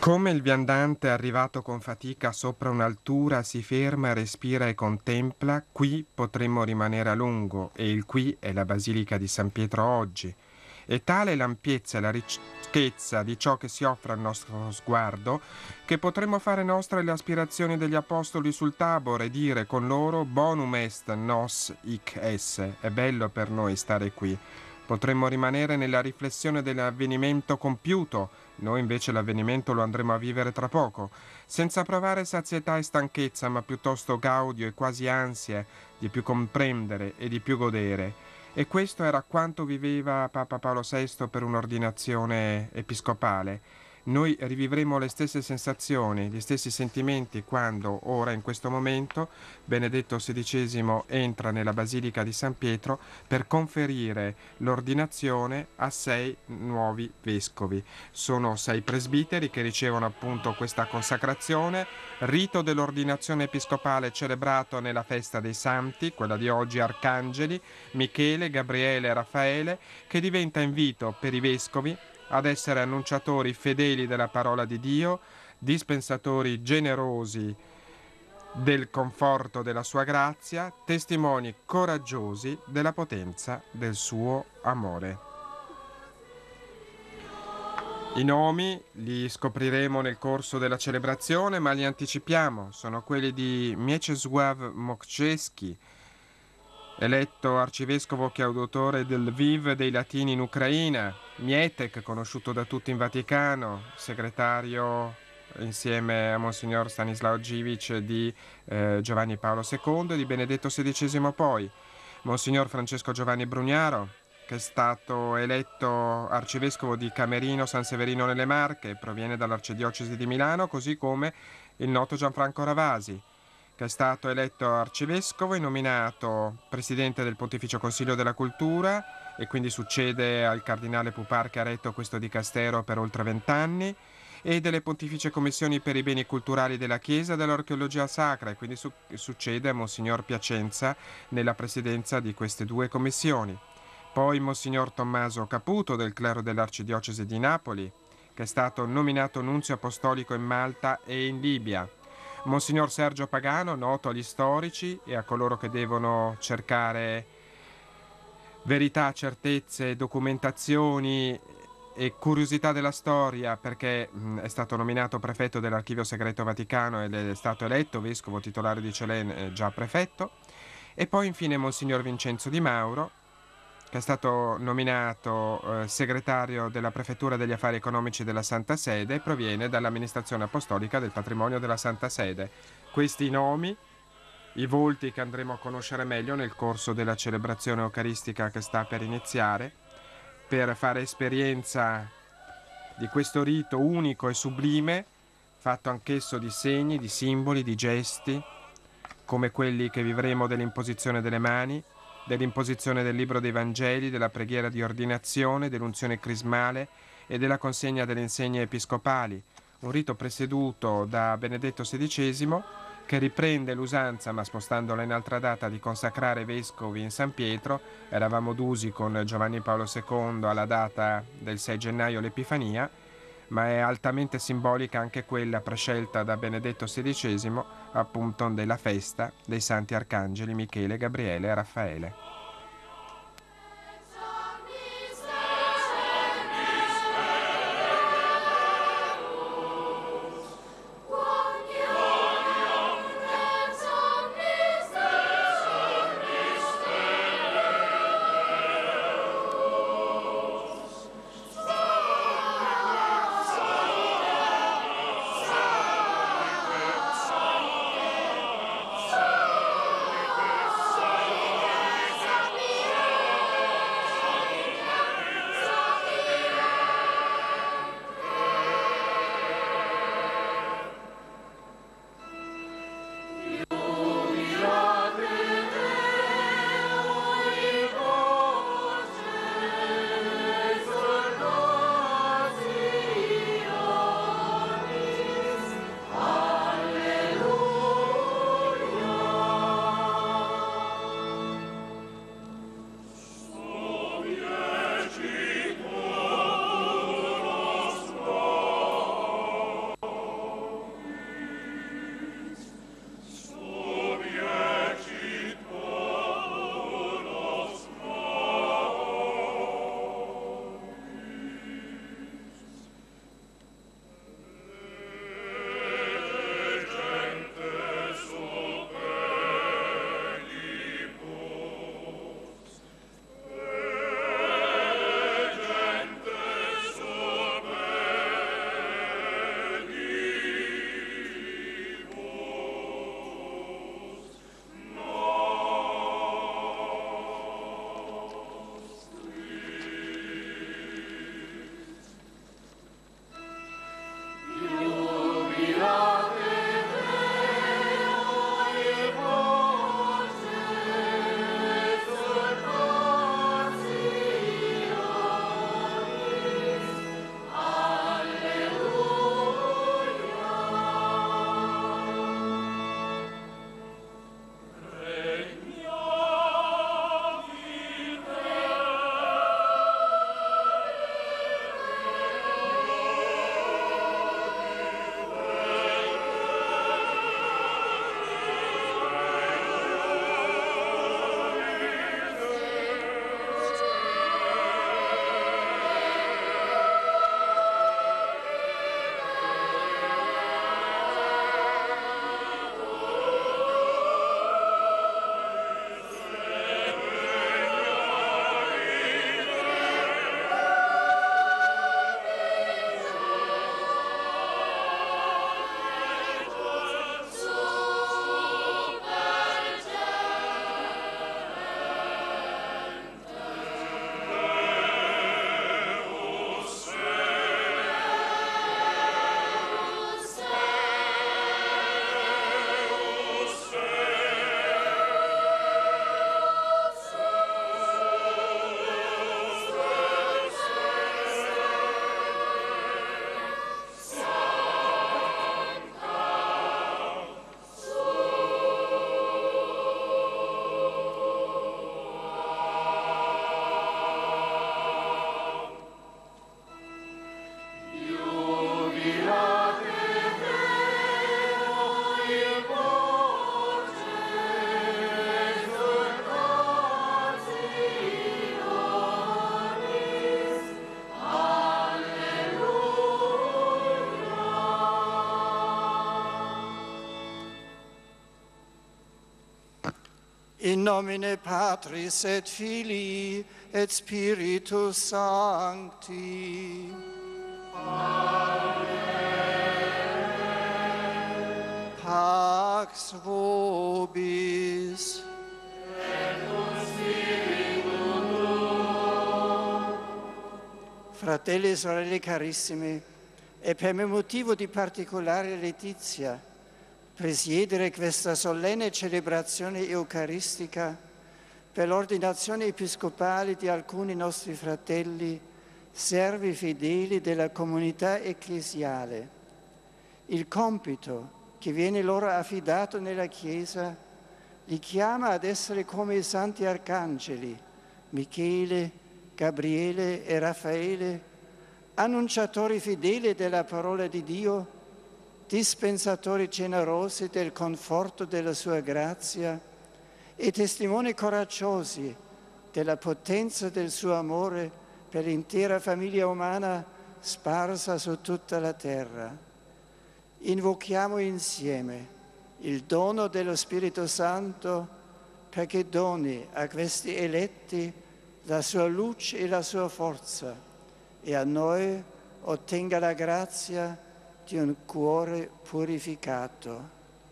Come il viandante arrivato con fatica sopra un'altura si ferma, respira e contempla, qui potremmo rimanere a lungo, e il qui è la Basilica di San Pietro oggi. E tale l'ampiezza e la ricchezza di ciò che si offre al nostro sguardo, che potremmo fare nostre le aspirazioni degli apostoli sul Tabor e dire con loro bonum est nos hic esse, è bello per noi stare qui. Potremmo rimanere nella riflessione dell'avvenimento compiuto, noi invece l'avvenimento lo andremo a vivere tra poco, senza provare sazietà e stanchezza, ma piuttosto gaudio e quasi ansie di più comprendere e di più godere. E questo era quanto viveva Papa Paolo VI per un'ordinazione episcopale. Noi rivivremo le stesse sensazioni, gli stessi sentimenti quando, ora, in questo momento, Benedetto XVI entra nella Basilica di San Pietro per conferire l'ordinazione a 6 nuovi vescovi. Sono 6 presbiteri che ricevono appunto questa consacrazione, rito dell'ordinazione episcopale celebrato nella festa dei santi, quella di oggi arcangeli, Michele, Gabriele e Raffaele, che diventa invito per i vescovi ad essere annunciatori fedeli della parola di Dio, dispensatori generosi del conforto della sua grazia, testimoni coraggiosi della potenza del suo amore. I nomi li scopriremo nel corso della celebrazione, ma li anticipiamo. Sono quelli di Mieczysław Mokrzewski, eletto arcivescovo chiaudotore del Lviv dei Latini in Ucraina, Mietek, conosciuto da tutti in Vaticano, segretario insieme a Monsignor Stanislao Givic di Giovanni Paolo II e di Benedetto XVI poi, Monsignor Francesco Giovanni Brugnaro, che è stato eletto arcivescovo di Camerino San Severino nelle Marche, proviene dall'arcidiocesi di Milano, così come il noto Gianfranco Ravasi, che è stato eletto arcivescovo e nominato presidente del Pontificio Consiglio della Cultura e quindi succede al cardinale Pupar che ha retto questo dicastero per oltre 20 anni, e delle Pontificie Commissioni per i Beni Culturali della Chiesa e dell'Archeologia Sacra, e quindi succede a Monsignor Piacenza nella presidenza di queste due commissioni. Poi Monsignor Tommaso Caputo del clero dell'Arcidiocesi di Napoli, che è stato nominato nunzio apostolico in Malta e in Libia. Monsignor Sergio Pagano, noto agli storici e a coloro che devono cercare verità, certezze, documentazioni e curiosità della storia, perché è stato nominato prefetto dell'Archivio Segreto Vaticano ed è stato eletto vescovo titolare di Celen, già prefetto. E poi infine Monsignor Vincenzo Di Mauro, che è stato nominato segretario della Prefettura degli Affari Economici della Santa Sede e proviene dall'amministrazione apostolica del patrimonio della Santa Sede. Questi nomi, i volti che andremo a conoscere meglio nel corso della celebrazione eucaristica che sta per iniziare, per fare esperienza di questo rito unico e sublime, fatto anch'esso di segni, di simboli, di gesti, come quelli che vivremo dell'imposizione delle mani, dell'imposizione del libro dei Vangeli, della preghiera di ordinazione, dell'unzione crismale e della consegna delle insegne episcopali, un rito presieduto da Benedetto XVI che riprende l'usanza, ma spostandola in altra data, di consacrare vescovi in San Pietro. Eravamo d'usi con Giovanni Paolo II alla data del 6 gennaio l'Epifania, ma è altamente simbolica anche quella prescelta da Benedetto XVI, appunto della festa dei santi arcangeli Michele, Gabriele e Raffaele. In nomine Patris et Filii et Spiritus Sancti. Amen. Pax vobis. Fratelli e sorelle carissimi, è per me motivo di particolare letizia presiedere questa solenne celebrazione eucaristica per l'ordinazione episcopale di alcuni nostri fratelli, servi fedeli della comunità ecclesiale. Il compito che viene loro affidato nella Chiesa li chiama ad essere come i santi arcangeli Michele, Gabriele e Raffaele, annunciatori fedeli della parola di Dio, dispensatori generosi del conforto della sua grazia e testimoni coraggiosi della potenza del suo amore per l'intera famiglia umana sparsa su tutta la terra. Invochiamo insieme il dono dello Spirito Santo perché doni a questi eletti la sua luce e la sua forza e a noi ottenga la grazia di un cuore purificato.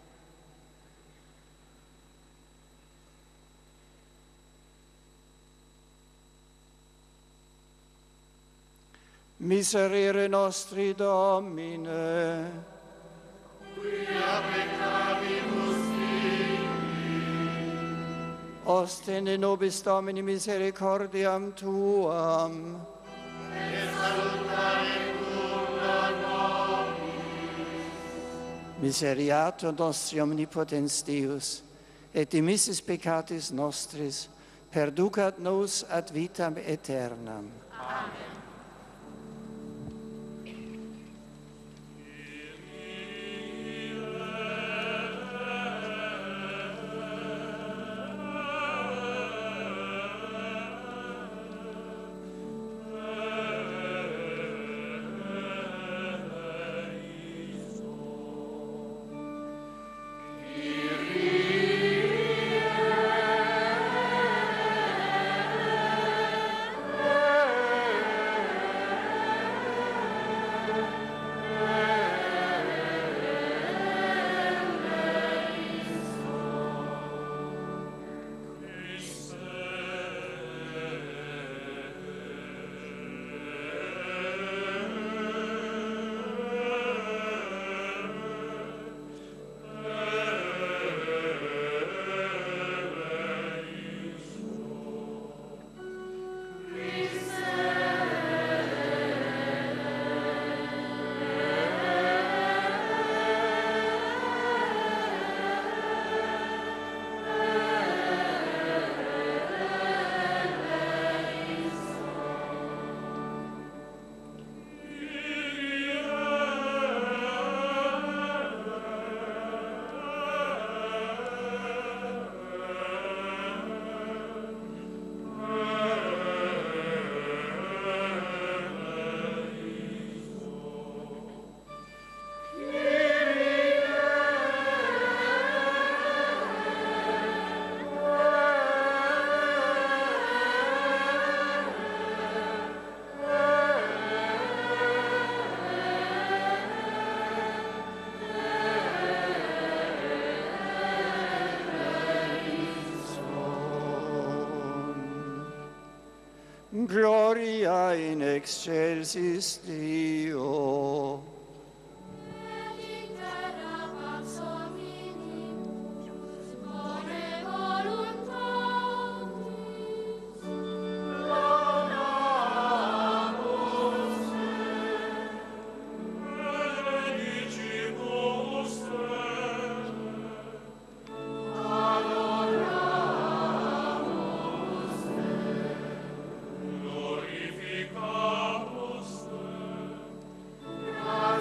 Miserere nostri Domine, quia peccavimus ostende nobis Domini misericordiam Tuam, et salutare cura nobis. Miseriatur nostri omnipotens Deus, et dimissis peccatis nostris, perducat nos ad vitam aeternam. Amen. Gloria in excelsis Deo. Glorificamus te.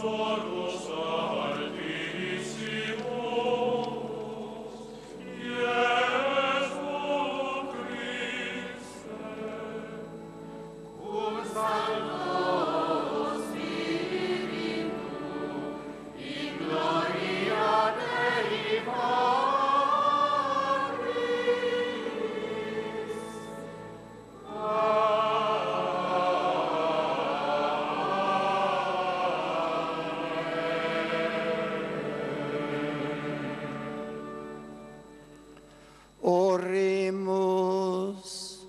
Oremus.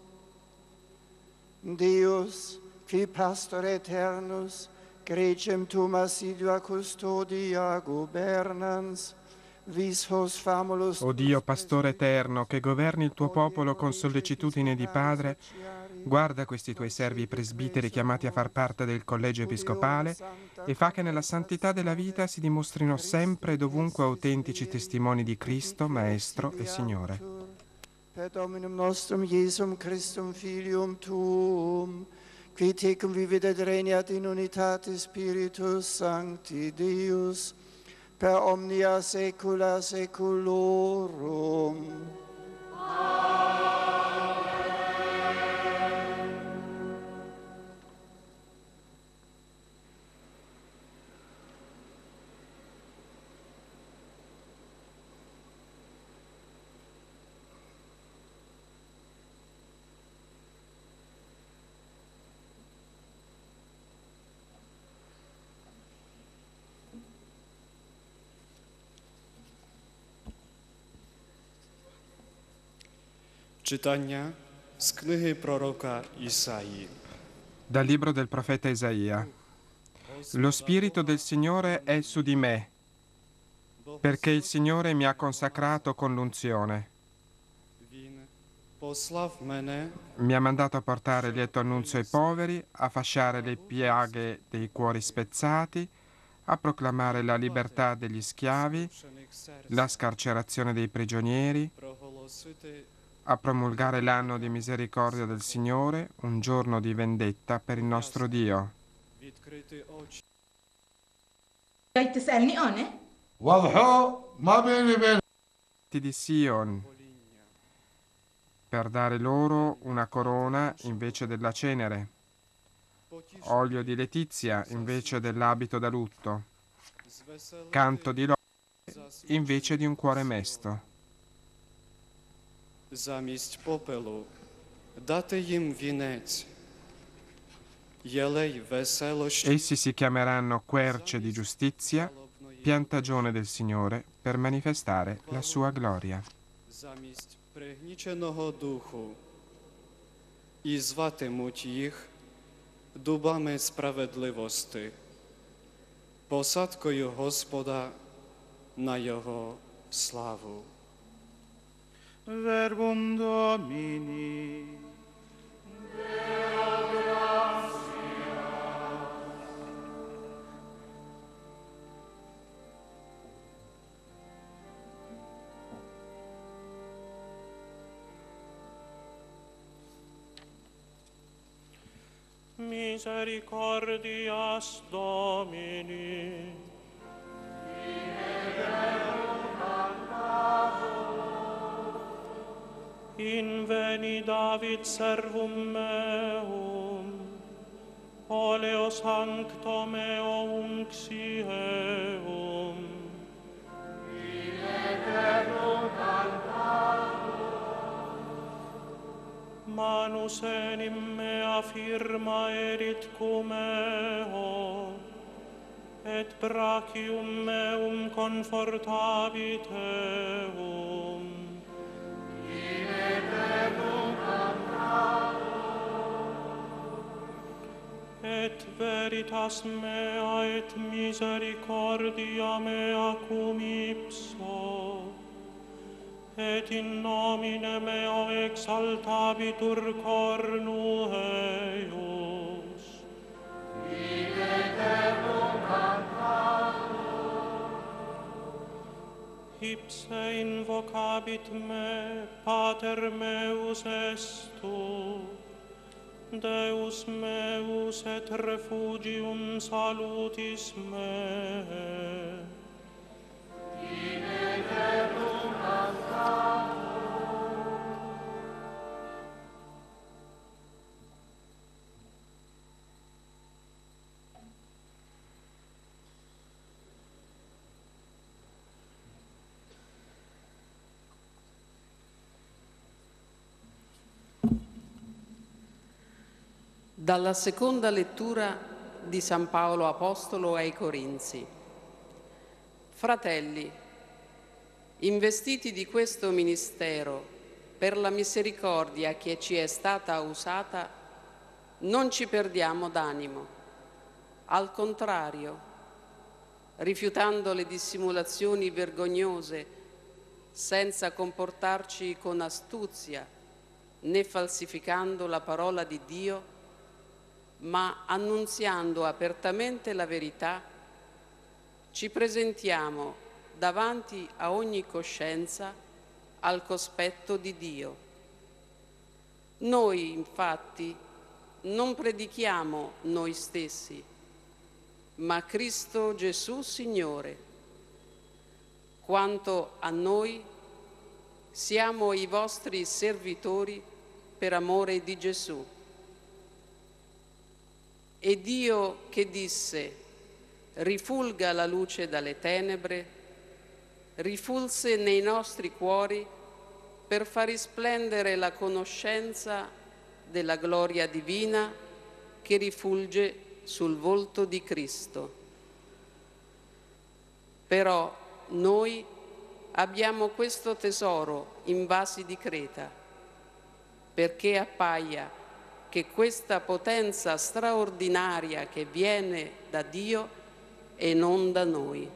Deus, qui pastor aeternus, gregem tum assidua custodia gobernans, vis hos famulus O Dio, pastore eterno, che governi il tuo popolo con sollecitudine di Padre, guarda questi tuoi servi presbiteri chiamati a far parte del collegio episcopale e fa che nella santità della vita si dimostrino sempre e dovunque autentici testimoni di Cristo, Maestro e Signore. Per Dominum nostrum Iesum Christum Filium Tuum, qui tecum vivit et regnat in unitate Spiritus Sancti Deus, per omnia saecula saeculorum. Читання з книги пророка Ісаї. Dal libro del profeta Isaia. Lo Spirito del Signore è su di me, perché il Signore mi ha consacrato con l'unzione. Він послав мене Mi ha mandato a portare lieto annunzio ai poveri, a fasciare le piaghe dei cuori spezzati, a proclamare la libertà degli schiavi, вшених серць, la scarcerazione dei prigionieri, проголосити a promulgare l'anno di misericordia del Signore, un giorno di vendetta per il nostro Dio. відкрити очі. جاي تسألني أنا؟ واضحوا ما بيني وبين Di Sion, per dare loro una corona invece della cenere, olio di letizia invece dell'abito da lutto, canto di lode invece di un cuore mesto. Замість попелу дати їм вінець, єлей веселощі, Essi si chiameranno querce di giustizia, piantagione del Signore, per manifestare la sua gloria. замість пригніченого духу, і зватимуть їх дубами справедливости, посадкою Господа на його славу. Verbum Domini. Misericordias Domini. Inveni David servum meum, oleo sancto meo unxieum. Manus enim mea firma erit cum eo, et brachium meum confortabit eum. Et veritas mea et misericordia mea cum ipso, et in nomine meo exaltabitur cornu eius. Ipse invocabit me, Pater meus est tu, Deus meus et refugium salutis me. Dalla seconda lettura di San Paolo Apostolo ai Corinzi. Fratelli, investiti di questo ministero per la misericordia che ci è stata usata, non ci perdiamo d'animo. Al contrario, rifiutando le dissimulazioni vergognose, senza comportarci con astuzia né falsificando la parola di Dio, ma annunziando apertamente la verità, ci presentiamo davanti a ogni coscienza al cospetto di Dio. Noi, infatti, non predichiamo noi stessi, ma Cristo Gesù Signore. Quanto a noi, siamo i vostri servitori per amore di Gesù. E Dio che disse: rifulga la luce dalle tenebre, rifulse nei nostri cuori per far risplendere la conoscenza della gloria divina che rifulge sul volto di Cristo. Però noi abbiamo questo tesoro in vasi di creta, perché appaia che questa potenza straordinaria che viene da Dio e non da noi.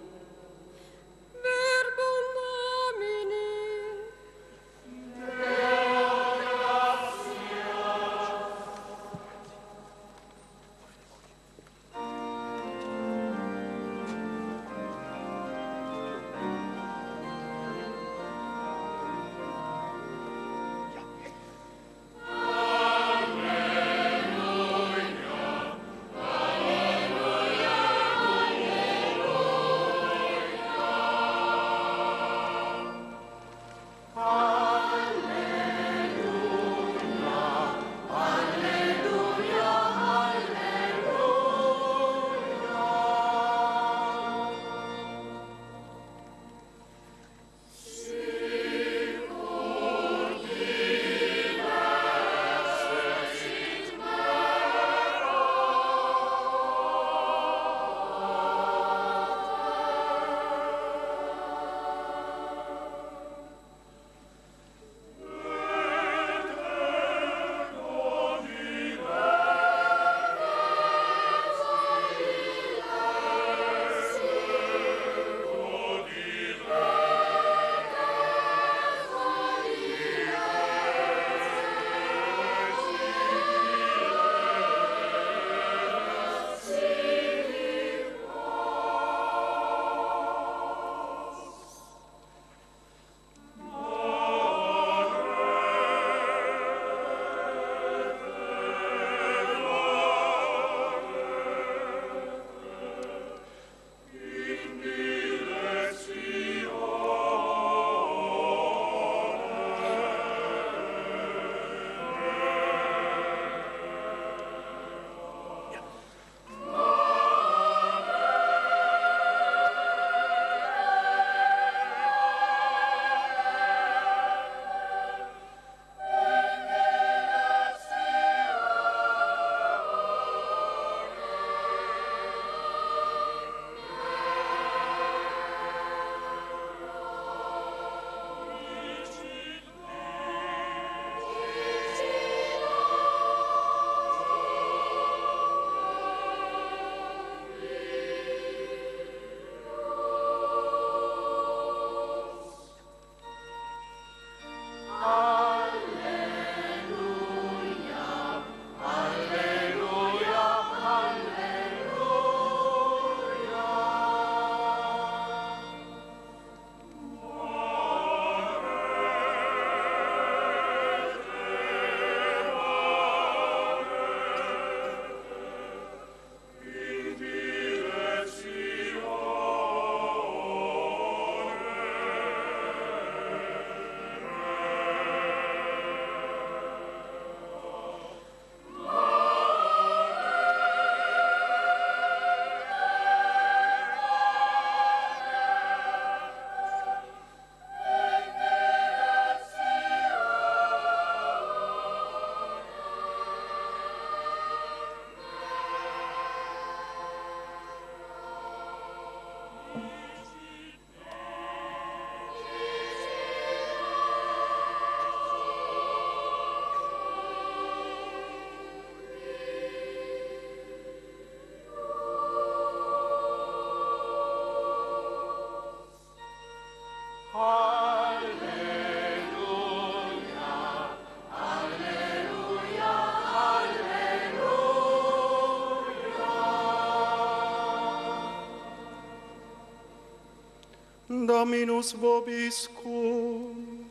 Dominus vobiscum.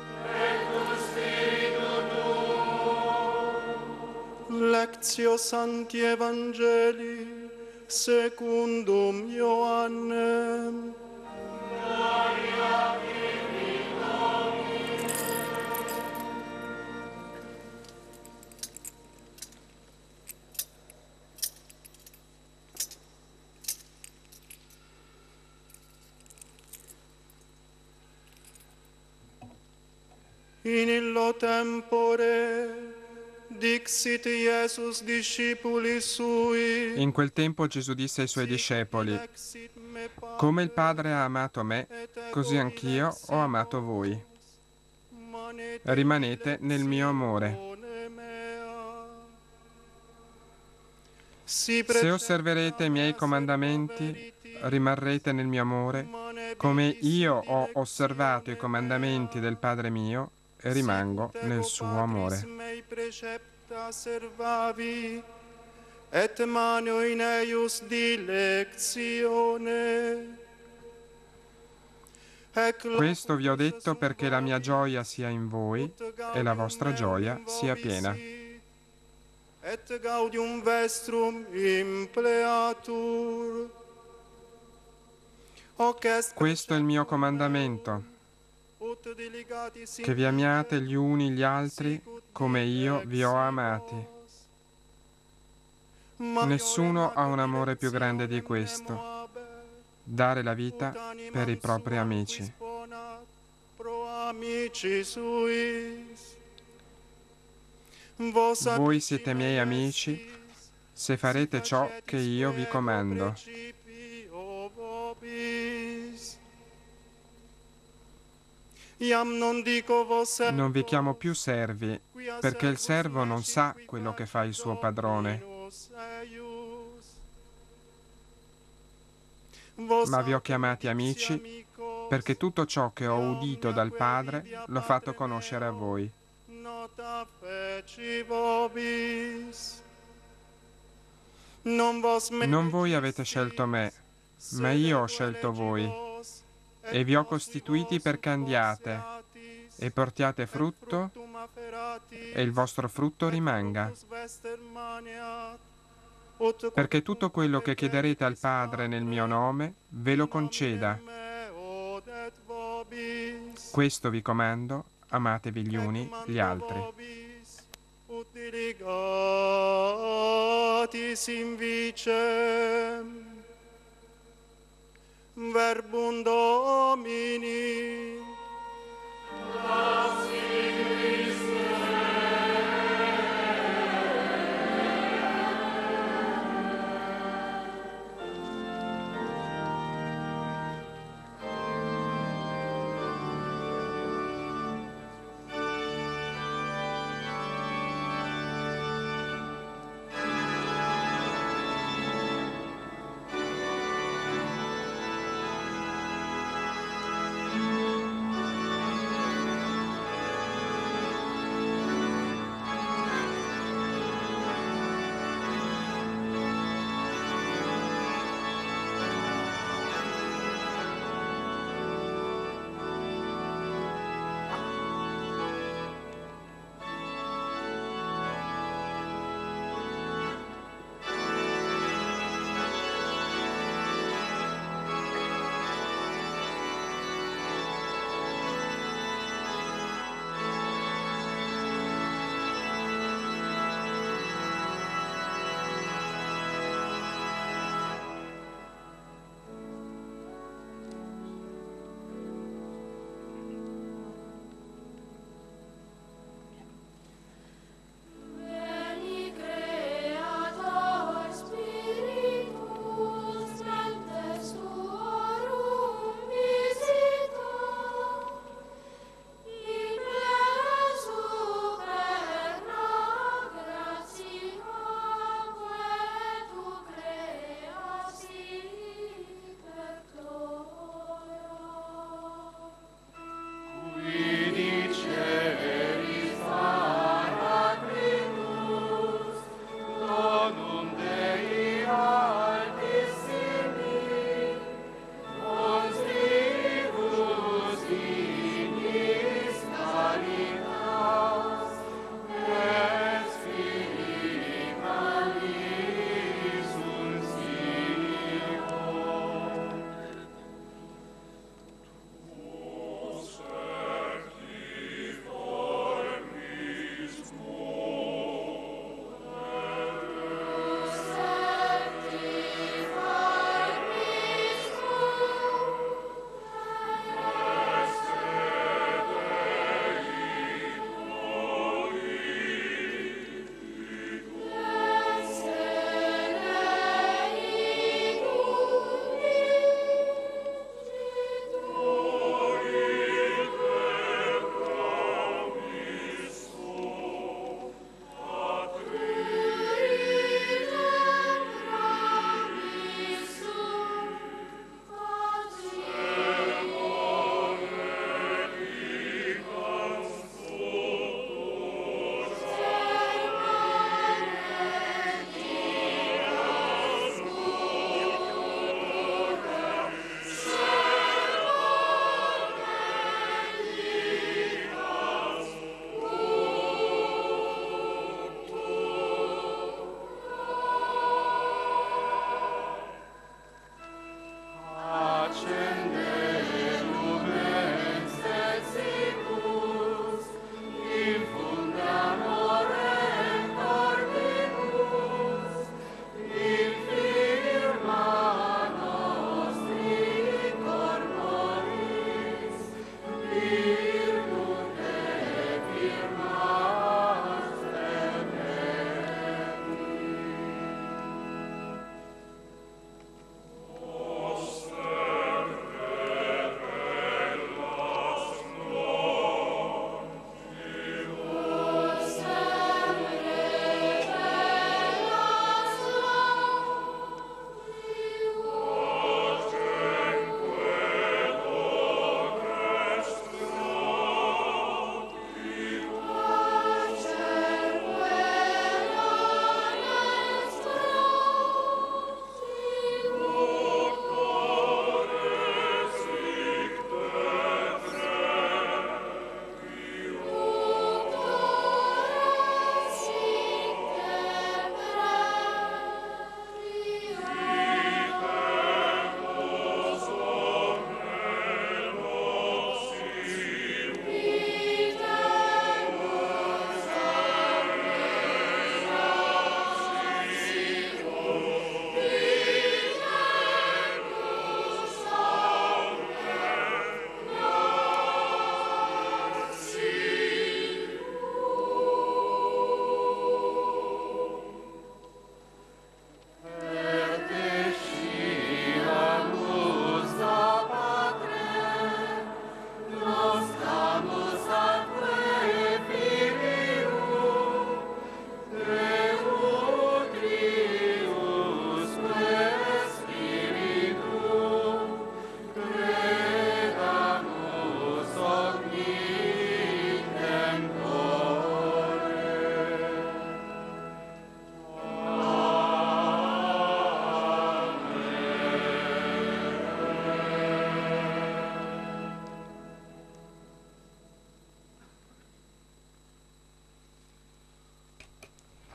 Lectio Sancti Evangelii secundum Ioannem. In illo tempore dixit Iesus discipuli sui. In quel tempo Gesù disse ai suoi discepoli: come il Padre ha amato me, così anch'io ho amato voi. Rimanete nel mio amore. Se osserverete i miei comandamenti, rimarrete nel mio amore, come io ho osservato i comandamenti del Padre mio e rimango nel suo amore. Et manio in eius dilectione. Questo vi ho detto perché la mia gioia sia in voi e la vostra gioia sia piena. Et gaudium vestrum impleatur. Questo è il mio comandamento, che vi amiate gli uni gli altri come io vi ho amati. Nessuno ha un amore più grande di questo, dare la vita per i propri amici. Voi siete miei amici se farete ciò che io vi comando. Non vi chiamo più servi, perché il servo non sa quello che fa il suo padrone. Ma vi ho chiamati amici, perché tutto ciò che ho udito dal Padre l'ho fatto conoscere a voi. Non voi avete scelto me, ma io ho scelto voi, e vi ho costituiti perché andiate e portiate frutto, e il vostro frutto rimanga. Perché tutto quello che chiederete al Padre nel mio nome, ve lo conceda. Questo vi comando, amatevi gli uni gli altri. Verbum Domini.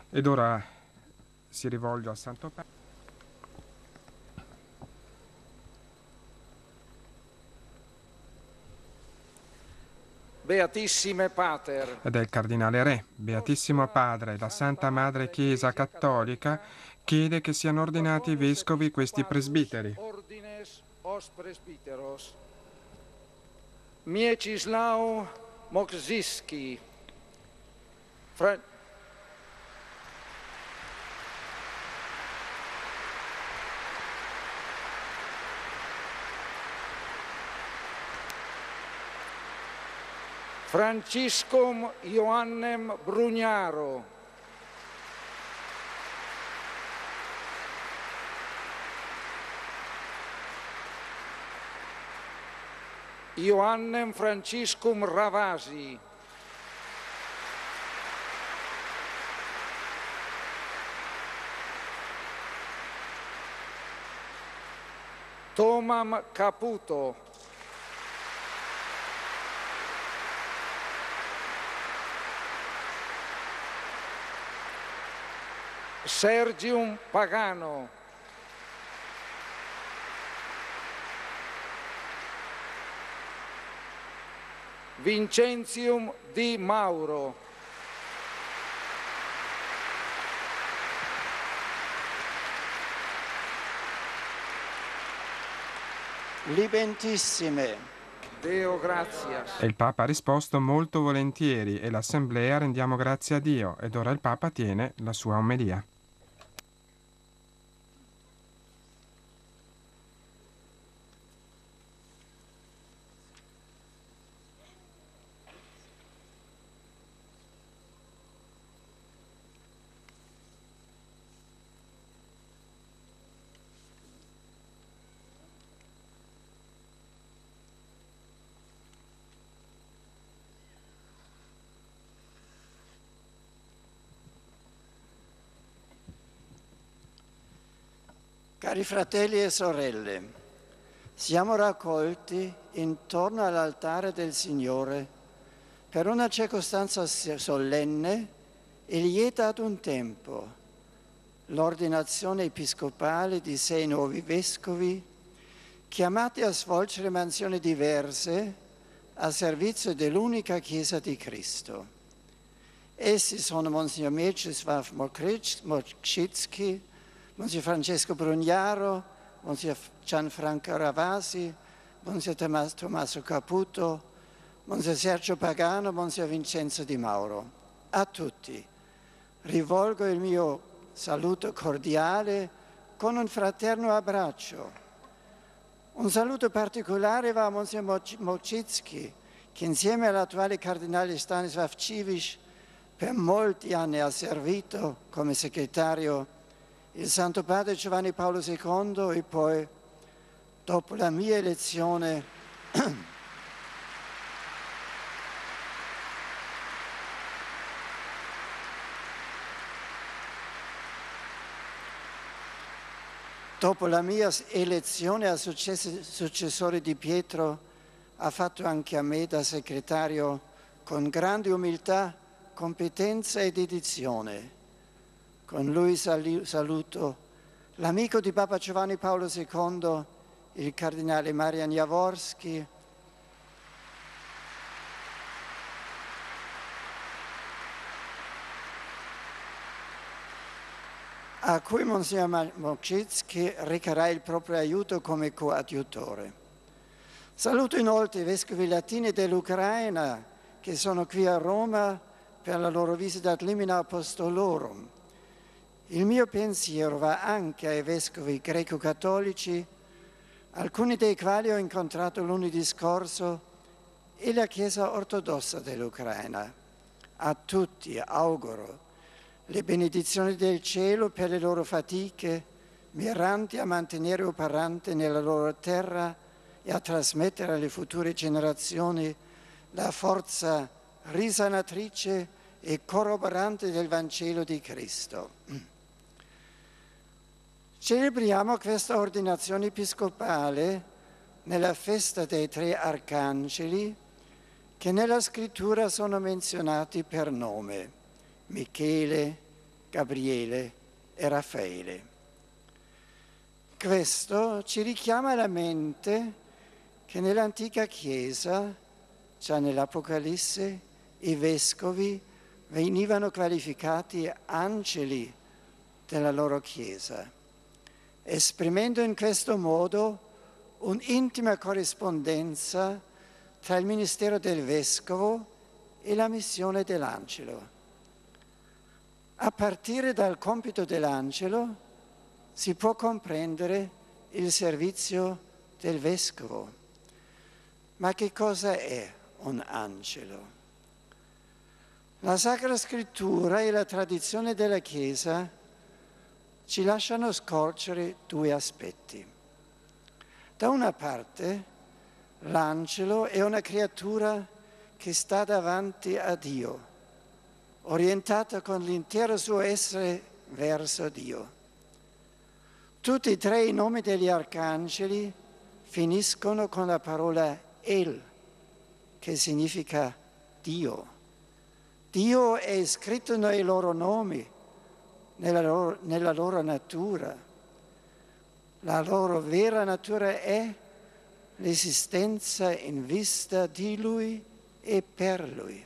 Ed ora si rivolge al Santo Padre. Beatissime Pater. Ed è il Cardinale Re. Beatissimo Padre, la Santa Madre Chiesa Cattolica chiede che siano ordinati vescovi questi presbiteri. Ordines os presbiteros. Mieczysław Mokrzewski. Franciscum Ioannem Brugnaro. Ioannem Franciscum Ravasi. Tomam Caputo. Sergium Pagano. Vincenzium Di Mauro. Libentissime. Deo gratias. E il Papa ha risposto molto volentieri e l'Assemblea rendiamo grazie a Dio. Ed ora il Papa tiene la sua omelia. Cari fratelli e sorelle, siamo raccolti intorno all'altare del Signore per una circostanza solenne e lieta ad un tempo, l'ordinazione episcopale di 6 nuovi vescovi chiamati a svolgere mansioni diverse a servizio dell'unica Chiesa di Cristo. Essi sono Monsignor Mieczysław Mokrzewski, Monsignor Francesco Brugnaro, Monsignor Gianfranco Ravasi, Monsignor Tommaso Caputo, Monsignor Sergio Pagano, Monsignor Vincenzo Di Mauro. A tutti rivolgo il mio saluto cordiale con un fraterno abbraccio. Un saluto particolare va a Monsignor Mokrzewski, che insieme all'attuale cardinale Stanislav Civic per molti anni ha servito come segretario il Santo Padre Giovanni Paolo II e poi, dopo la mia elezione, al successore di Pietro, ha fatto anche a me da segretario con grande umiltà, competenza e dedizione. Con lui saluto l'amico di Papa Giovanni Paolo II, il cardinale Marian Jaworski, a cui Monsignor Mokrzewski recherà il proprio aiuto come coadiutore. Saluto inoltre i vescovi latini dell'Ucraina che sono qui a Roma per la loro visita ad Limina Apostolorum. Il mio pensiero va anche ai vescovi greco-cattolici, alcuni dei quali ho incontrato lunedì scorso, e la Chiesa ortodossa dell'Ucraina. A tutti auguro le benedizioni del cielo per le loro fatiche, miranti a mantenere operante nella loro terra e a trasmettere alle future generazioni la forza risanatrice e corroborante del Vangelo di Cristo. Celebriamo questa ordinazione episcopale nella festa dei 3 arcangeli che nella scrittura sono menzionati per nome: Michele, Gabriele e Raffaele. Questo ci richiama alla mente che nell'antica Chiesa, già nell'Apocalisse, i vescovi venivano qualificati angeli della loro Chiesa, esprimendo in questo modo un'intima corrispondenza tra il ministero del vescovo e la missione dell'angelo. A partire dal compito dell'angelo si può comprendere il servizio del vescovo. Ma che cosa è un angelo? La Sacra Scrittura e la tradizione della Chiesa ci lasciano scorgere due aspetti. Da una parte, l'angelo è una creatura che sta davanti a Dio, orientata con l'intero suo essere verso Dio. Tutti e tre i nomi degli arcangeli finiscono con la parola El, che significa Dio. Dio è scritto nei loro nomi, nella loro natura. La loro vera natura è l'esistenza in vista di Lui e per Lui.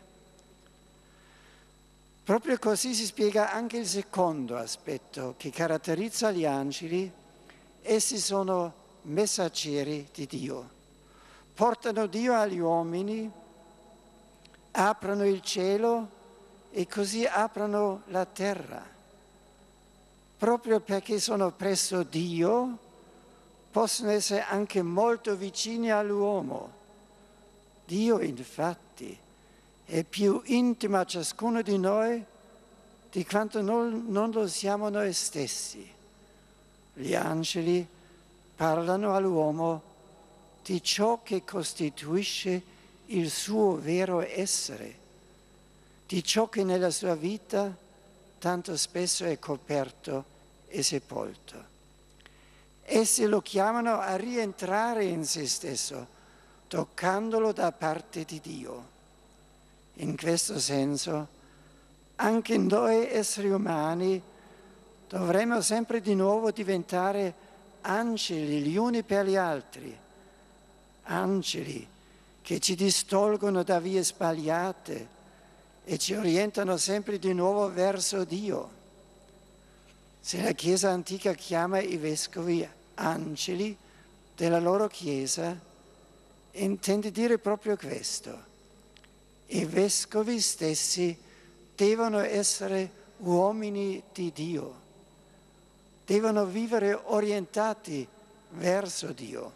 Proprio così si spiega anche il secondo aspetto che caratterizza gli angeli. Essi sono messaggeri di Dio. Portano Dio agli uomini, aprono il cielo e così aprono la terra. Proprio perché sono presso Dio, possono essere anche molto vicini all'uomo. Dio, infatti, è più intimo a ciascuno di noi di quanto non lo siamo noi stessi. Gli angeli parlano all'uomo di ciò che costituisce il suo vero essere, di ciò che nella sua vita tanto spesso è coperto e sepolto. Essi lo chiamano a rientrare in se stesso, toccandolo da parte di Dio. In questo senso, anche noi esseri umani dovremmo sempre di nuovo diventare angeli gli uni per gli altri, angeli che ci distolgono da vie sbagliate e ci orientano sempre di nuovo verso Dio. Se la Chiesa antica chiama i vescovi angeli della loro Chiesa, intende dire proprio questo. I vescovi stessi devono essere uomini di Dio, devono vivere orientati verso Dio.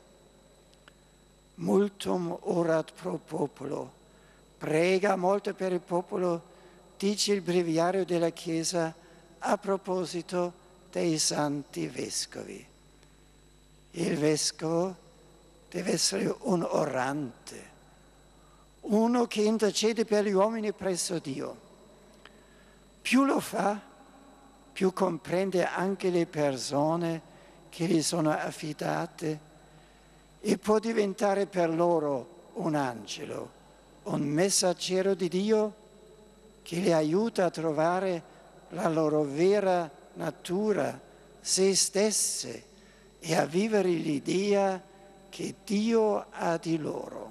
Multum orat pro popolo, prega molto per il popolo, dice il breviario della Chiesa a proposito dei santi vescovi. Il vescovo deve essere un orante, uno che intercede per gli uomini presso Dio. Più lo fa, più comprende anche le persone che gli sono affidate e può diventare per loro un angelo, un messaggero di Dio che li aiuta a trovare la loro vera natura, se stesse, e a vivere l'idea che Dio ha di loro.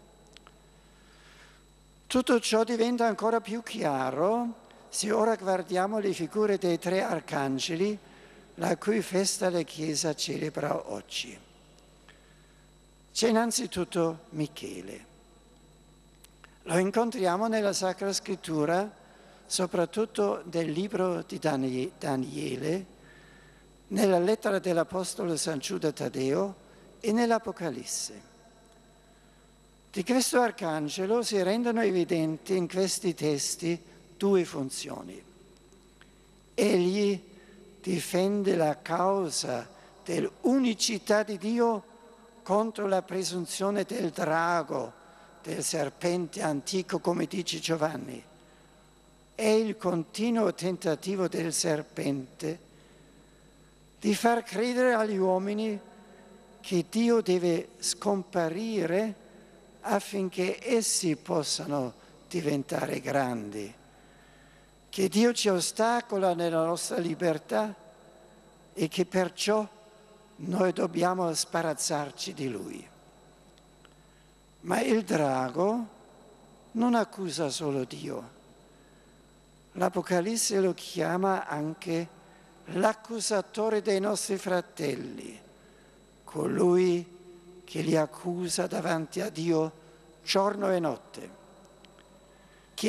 Tutto ciò diventa ancora più chiaro se ora guardiamo le figure dei tre arcangeli, la cui festa la Chiesa celebra oggi. C'è innanzitutto Michele. Lo incontriamo nella Sacra Scrittura, soprattutto nel libro di Daniele, nella lettera dell'Apostolo San Giuda Taddeo e nell'Apocalisse. Di questo arcangelo si rendono evidenti in questi testi due funzioni. Egli difende la causa dell'unicità di Dio contro la presunzione del drago, del serpente antico, come dice Giovanni. È il continuo tentativo del serpente di far credere agli uomini che Dio deve scomparire affinché essi possano diventare grandi, che Dio ci ostacola nella nostra libertà e che perciò noi dobbiamo sbarazzarci di Lui. Ma il drago non accusa solo Dio. L'Apocalisse lo chiama anche l'accusatore dei nostri fratelli, colui che li accusa davanti a Dio giorno e notte. Chi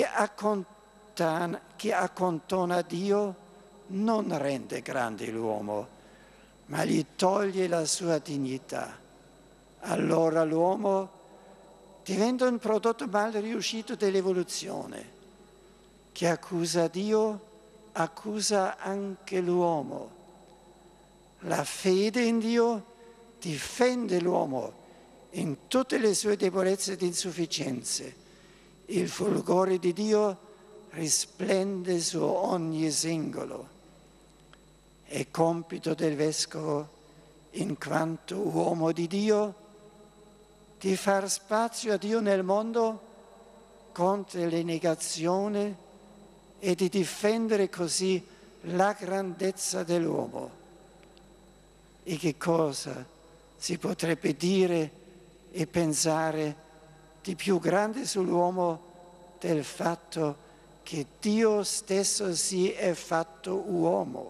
accontona Dio non rende grande l'uomo, ma gli toglie la sua dignità. Allora l'uomo diventa un prodotto mal riuscito dell'evoluzione. Chi accusa Dio accusa anche l'uomo. La fede in Dio difende l'uomo in tutte le sue debolezze ed insufficienze. Il fulgore di Dio risplende su ogni singolo. È compito del Vescovo, in quanto uomo di Dio, di far spazio a Dio nel mondo contro le negazioni e di difendere così la grandezza dell'uomo. E che cosa si potrebbe dire e pensare di più grande sull'uomo del fatto che Dio stesso si è fatto uomo?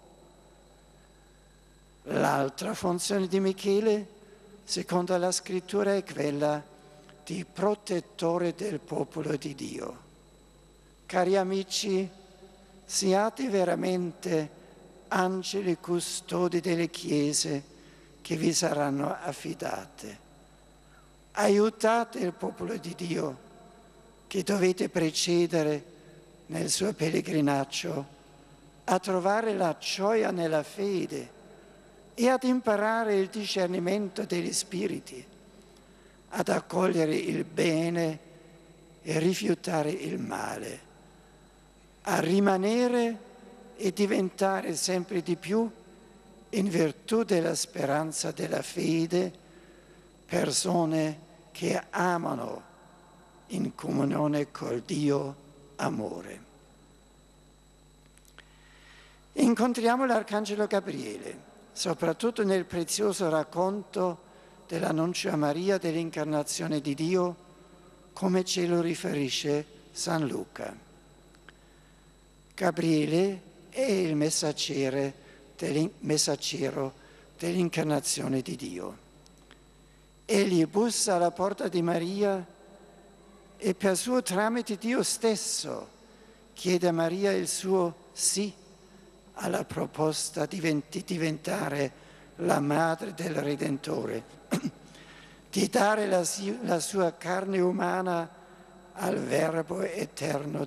L'altra funzione di Michele, secondo la scrittura, è quella di protettore del popolo di Dio. Cari amici, siate veramente angeli custodi delle chiese che vi saranno affidate. Aiutate il popolo di Dio che dovete precedere nel suo pellegrinaggio a trovare la gioia nella fede e ad imparare il discernimento degli spiriti, ad accogliere il bene e rifiutare il male, a rimanere e diventare sempre di più, in virtù della speranza della fede, persone che amano in comunione col Dio amore. Incontriamo l'Arcangelo Gabriele, soprattutto nel prezioso racconto dell'annuncio a Maria dell'incarnazione di Dio, come ce lo riferisce San Luca. Gabriele è il messaggero dell'incarnazione di Dio. Egli bussa alla porta di Maria e per suo tramite Dio stesso chiede a Maria il suo sì alla proposta di diventare la madre del Redentore, di dare la sua carne umana al Verbo eterno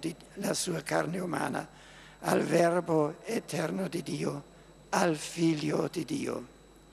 al Verbo eterno di Dio, al Figlio di Dio.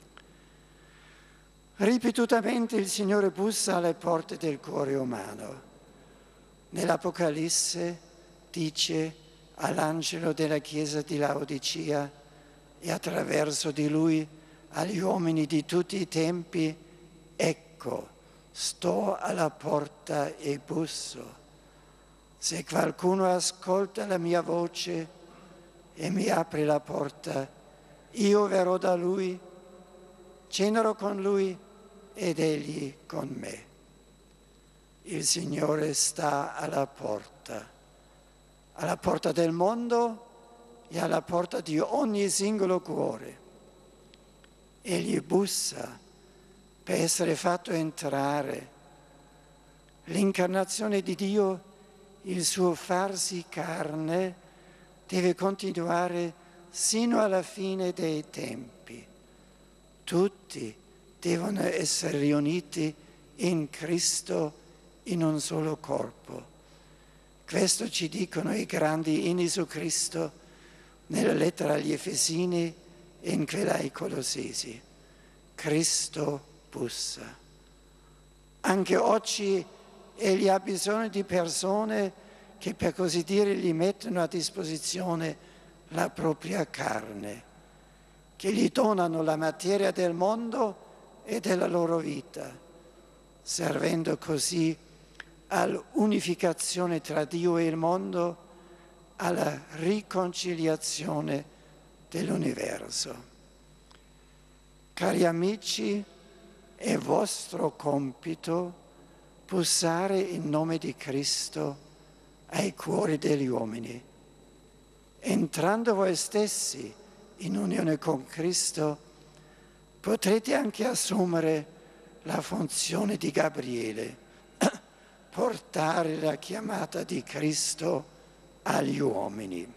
Ripetutamente il Signore bussa alle porte del cuore umano. Nell'Apocalisse dice all'angelo della chiesa di Laodicea e attraverso di lui agli uomini di tutti i tempi: ecco, sto alla porta e busso. Se qualcuno ascolta la mia voce e mi apre la porta, io verrò da lui, cenerò con lui ed egli con me. Il Signore sta alla porta del mondo e alla porta di ogni singolo cuore. Egli bussa per essere fatto entrare. L'incarnazione di Dio, il suo farsi carne, deve continuare sino alla fine dei tempi. Tutti devono essere riuniti in Cristo in un solo corpo. Questo ci dicono i grandi inni su Cristo nella lettera agli Efesini e in quella ai Colossesi. Cristo bussa. Anche oggi egli ha bisogno di persone che, per così dire, gli mettono a disposizione la propria carne, che gli donano la materia del mondo e della loro vita, servendo così all'unificazione tra Dio e il mondo alla riconciliazione dell'universo. Cari amici, è vostro compito bussare in nome di Cristo ai cuori degli uomini. Entrando voi stessi in unione con Cristo, potrete anche assumere la funzione di Gabriele, portare la chiamata di Cristo agli uomini.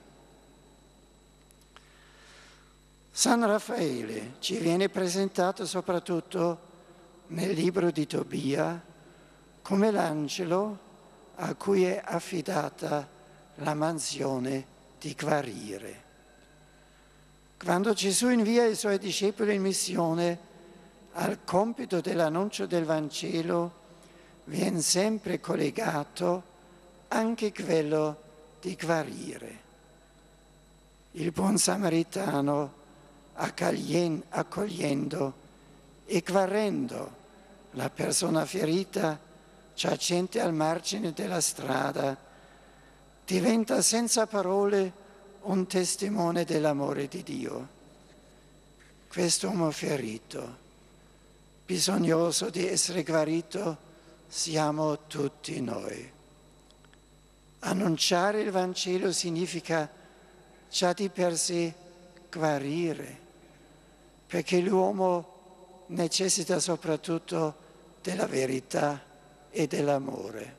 San Raffaele ci viene presentato soprattutto nel libro di Tobia come l'angelo a cui è affidata la mansione di guarire. Quando Gesù invia i suoi discepoli in missione, al compito dell'annuncio del Vangelo viene sempre collegato anche quello di guarire. Il buon samaritano, accogliendo e guarendo la persona ferita giacente al margine della strada, diventa senza parole un testimone dell'amore di Dio. Quest'uomo ferito, bisognoso di essere guarito, siamo tutti noi. Annunciare il Vangelo significa già di per sé guarire, perché l'uomo necessita soprattutto della verità e dell'amore.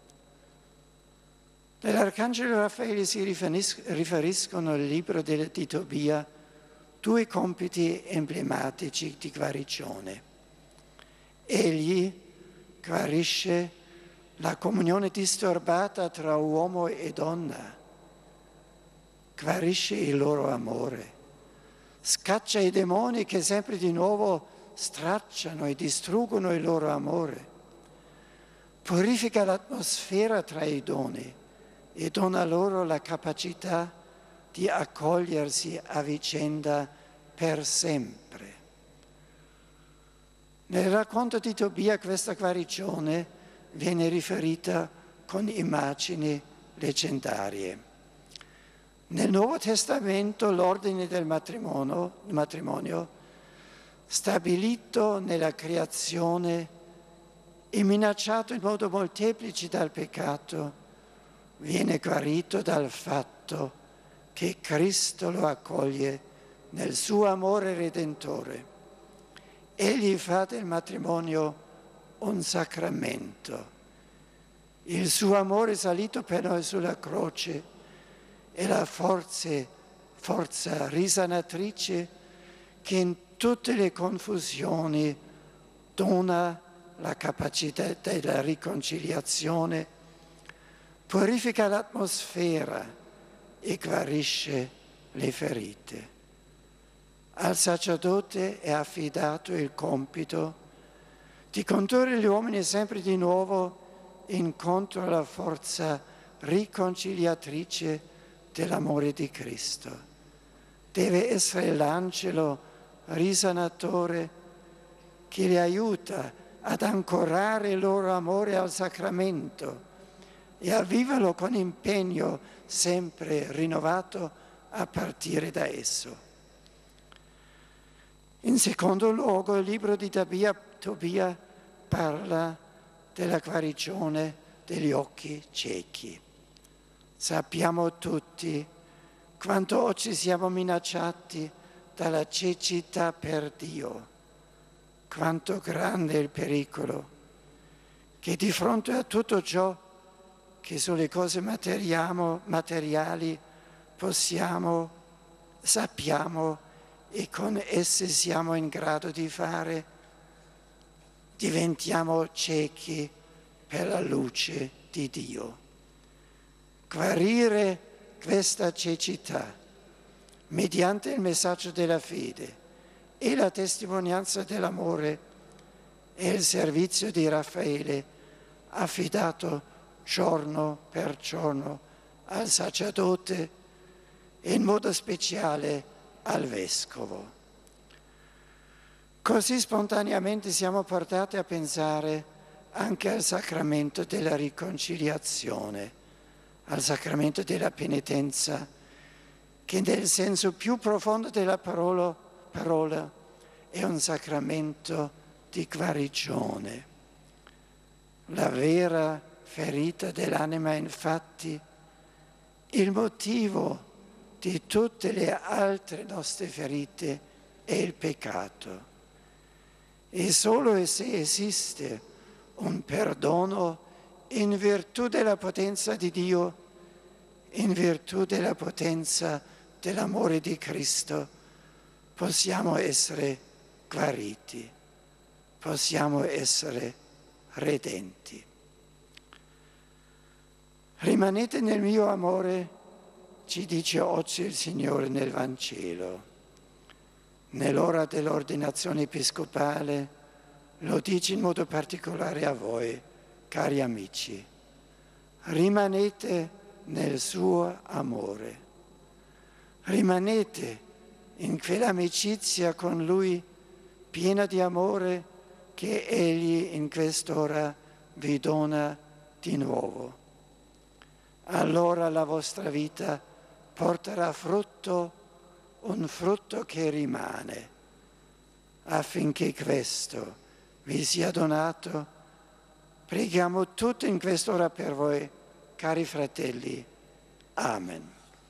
Nell'Arcangelo Raffaele si riferiscono al libro di Tobia due compiti emblematici di guarigione. Egli guarisce la comunione disturbata tra uomo e donna, guarisce il loro amore, scaccia i demoni che sempre di nuovo stracciano e distruggono il loro amore, purifica l'atmosfera tra i doni e dona loro la capacità di accogliersi a vicenda per sempre. Nel racconto di Tobia questa guarigione viene riferita con immagini leggendarie. Nel Nuovo Testamento l'ordine del matrimonio, stabilito nella creazione e minacciato in modo molteplice dal peccato, viene guarito dal fatto che Cristo lo accoglie nel suo amore redentore. Egli fa del matrimonio un sacramento. Il suo amore salito per noi sulla croce è la forza risanatrice che in tutte le confusioni dona la capacità della riconciliazione, purifica l'atmosfera e guarisce le ferite. Al sacerdote è affidato il compito di condurre gli uomini sempre di nuovo incontro alla forza riconciliatrice dell'amore di Cristo. Deve essere l'angelo risanatore che li aiuta ad ancorare il loro amore al sacramento e a viverlo con impegno sempre rinnovato a partire da esso. In secondo luogo, il libro di Tobia parla della guarigione degli occhi ciechi. Sappiamo tutti quanto oggi siamo minacciati dalla cecità per Dio, quanto grande è il pericolo che di fronte a tutto ciò che sulle cose materiali sappiamo e con esse siamo in grado di fare, diventiamo ciechi per la luce di Dio. Guarire questa cecità mediante il messaggio della fede e la testimonianza dell'amore è il servizio di Raffaele affidato giorno per giorno al sacerdote e in modo speciale al vescovo. Così spontaneamente siamo portati a pensare anche al sacramento della riconciliazione, al sacramento della penitenza, che nel senso più profondo della parola è un sacramento di guarigione. La vera ferita dell'anima, infatti, il motivo di tutte le altre nostre ferite è il peccato. E solo se esiste un perdono in virtù della potenza di Dio, in virtù della potenza dell'amore di Cristo, possiamo essere guariti, possiamo essere redenti. Rimanete nel mio amore, ci dice oggi il Signore nel Vangelo. Nell'ora dell'ordinazione episcopale lo dice in modo particolare a voi, cari amici. Rimanete nel suo amore. Rimanete in quell'amicizia con Lui piena di amore che Egli in quest'ora vi dona di nuovo. Allora la vostra vita porterà frutto, un frutto che rimane. Affinché questo vi sia donato, preghiamo tutti in quest'ora per voi, cari fratelli. Amen.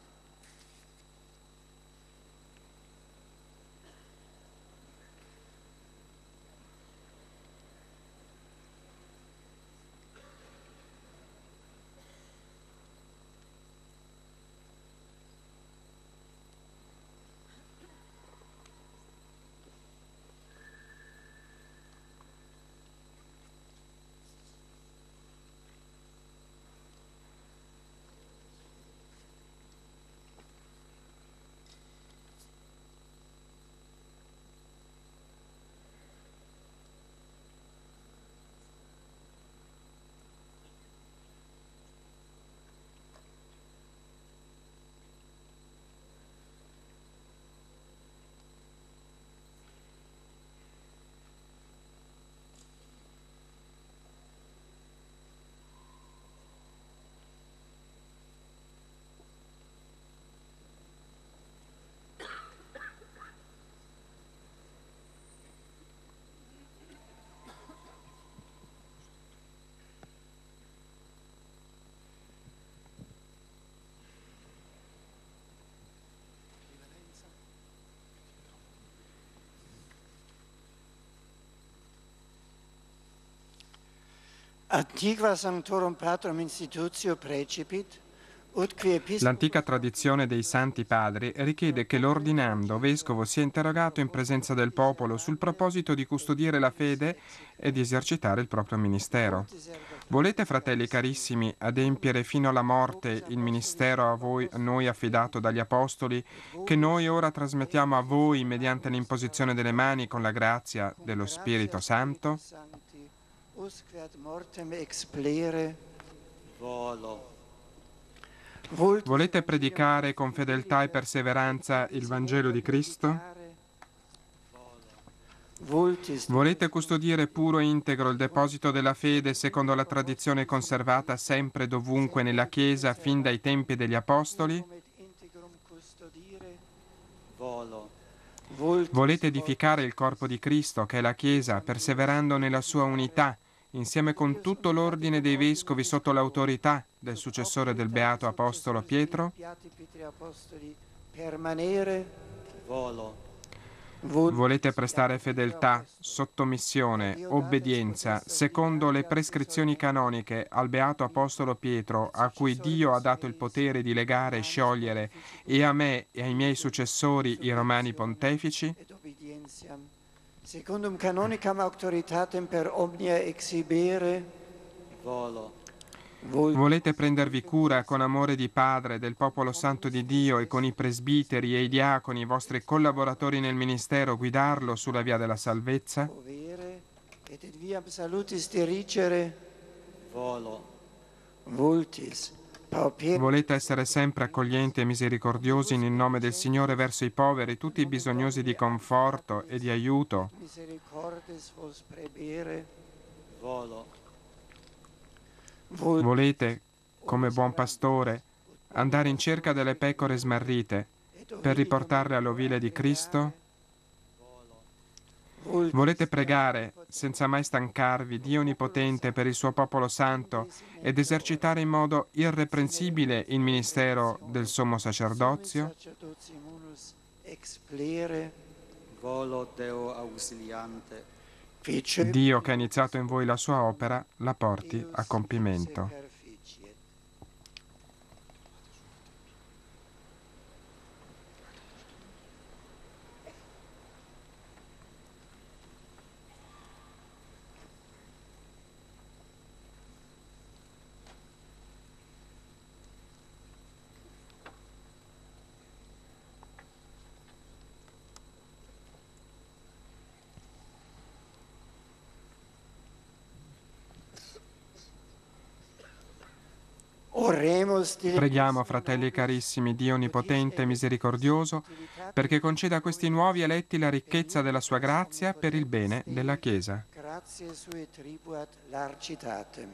Antiqua sanctorum patrum institutio precipit, ut qui episcopus... L'antica tradizione dei santi padri richiede che l'ordinando vescovo sia interrogato in presenza del popolo sul proposito di custodire la fede e di esercitare il proprio ministero. Volete, fratelli carissimi, adempiere fino alla morte il ministero a noi affidato dagli apostoli, che noi ora trasmettiamo a voi mediante l'imposizione delle mani con la grazia dello Spirito Santo? Usque ad mortem explere. Volo. Volete predicare con fedeltà e perseveranza il Vangelo di Cristo? Volete custodire puro e integro il deposito della fede secondo la tradizione conservata sempre dovunque nella Chiesa fin dai tempi degli Apostoli? Volo. Volete edificare il corpo di Cristo, che è la Chiesa, perseverando nella sua unità, insieme con tutto l'ordine dei vescovi sotto l'autorità del successore del Beato Apostolo Pietro? Volo. Volete prestare fedeltà, sottomissione, obbedienza, secondo le prescrizioni canoniche al Beato Apostolo Pietro, a cui Dio ha dato il potere di legare e sciogliere, e a me e ai miei successori, i Romani Pontefici? Secundum canonicam auctoritatem per omnia exhibere. Volo. Volete prendervi cura con amore di Padre del popolo santo di Dio e con i presbiteri e i diaconi, i vostri collaboratori nel ministero, guidarlo sulla via della salvezza? Et et viam salutis dirigere. Volo. Vultis. Volete essere sempre accoglienti e misericordiosi nel nome del Signore verso i poveri, tutti i bisognosi di conforto e di aiuto. Volo. Volete come buon pastore, andare in cerca delle pecore smarrite per riportarle all'ovile di Cristo? Volete pregare, senza mai stancarvi, Dio Onnipotente per il suo popolo santo ed esercitare in modo irreprensibile il ministero del sommo sacerdozio? Volo Deo ausiliante. Dio che ha iniziato in voi la sua opera la porti a compimento. Preghiamo, fratelli carissimi, Dio Onnipotente e Misericordioso, perché conceda a questi nuovi eletti la ricchezza della sua grazia per il bene della Chiesa. Grazie sue tribuat largitatem.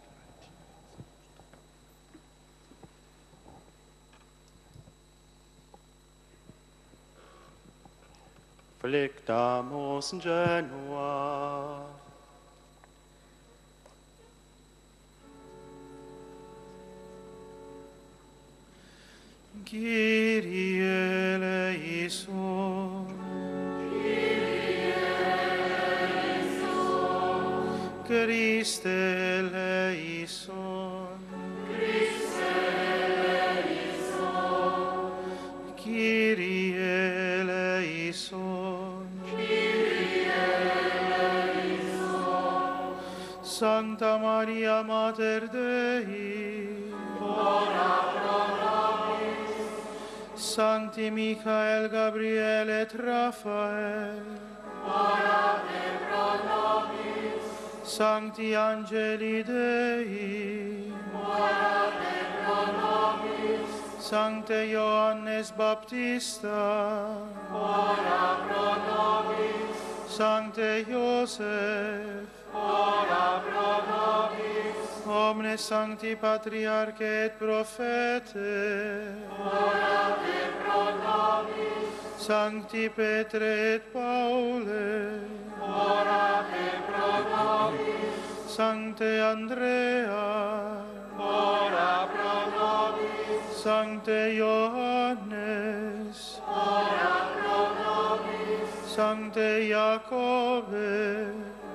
Flectamus Genua. Kyrie eleison. Christe eleison. Kyrie eleison. Santa Maria Mater Dei, Sancti Michael, Gabriel et Raphael, Sancti Angeli Dei, Sancte Ioannes Baptista, Sancte Iosef, omnes sancti patriarche et prophete, Sancti Petre et Paule, Sancte Andrea, Sancte Ioannes, Sancte Jacobe,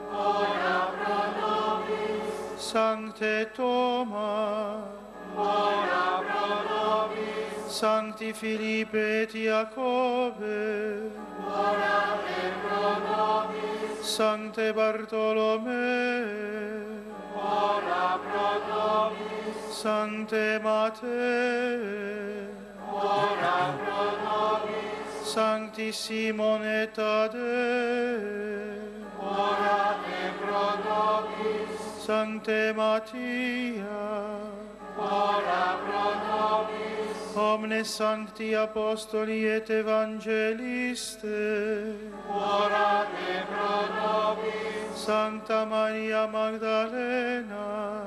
Sancte Toma, Sancti Filippe et Jacobe, Sancte Bartolomee, Sancte Matee, Sancti Simon et Tadei, Sancte Mattia, omnes sancti apostoli et evangeliste, Sancta Maria Magdalena,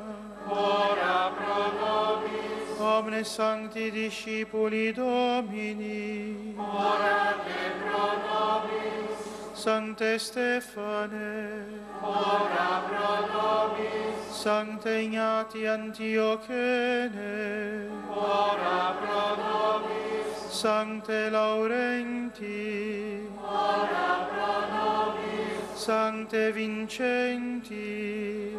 omnes sancti discipuli Domini, Sancte Stefane, Sancte Ignati Antiochene, Sancte Laurenti, Sancte Vincenti,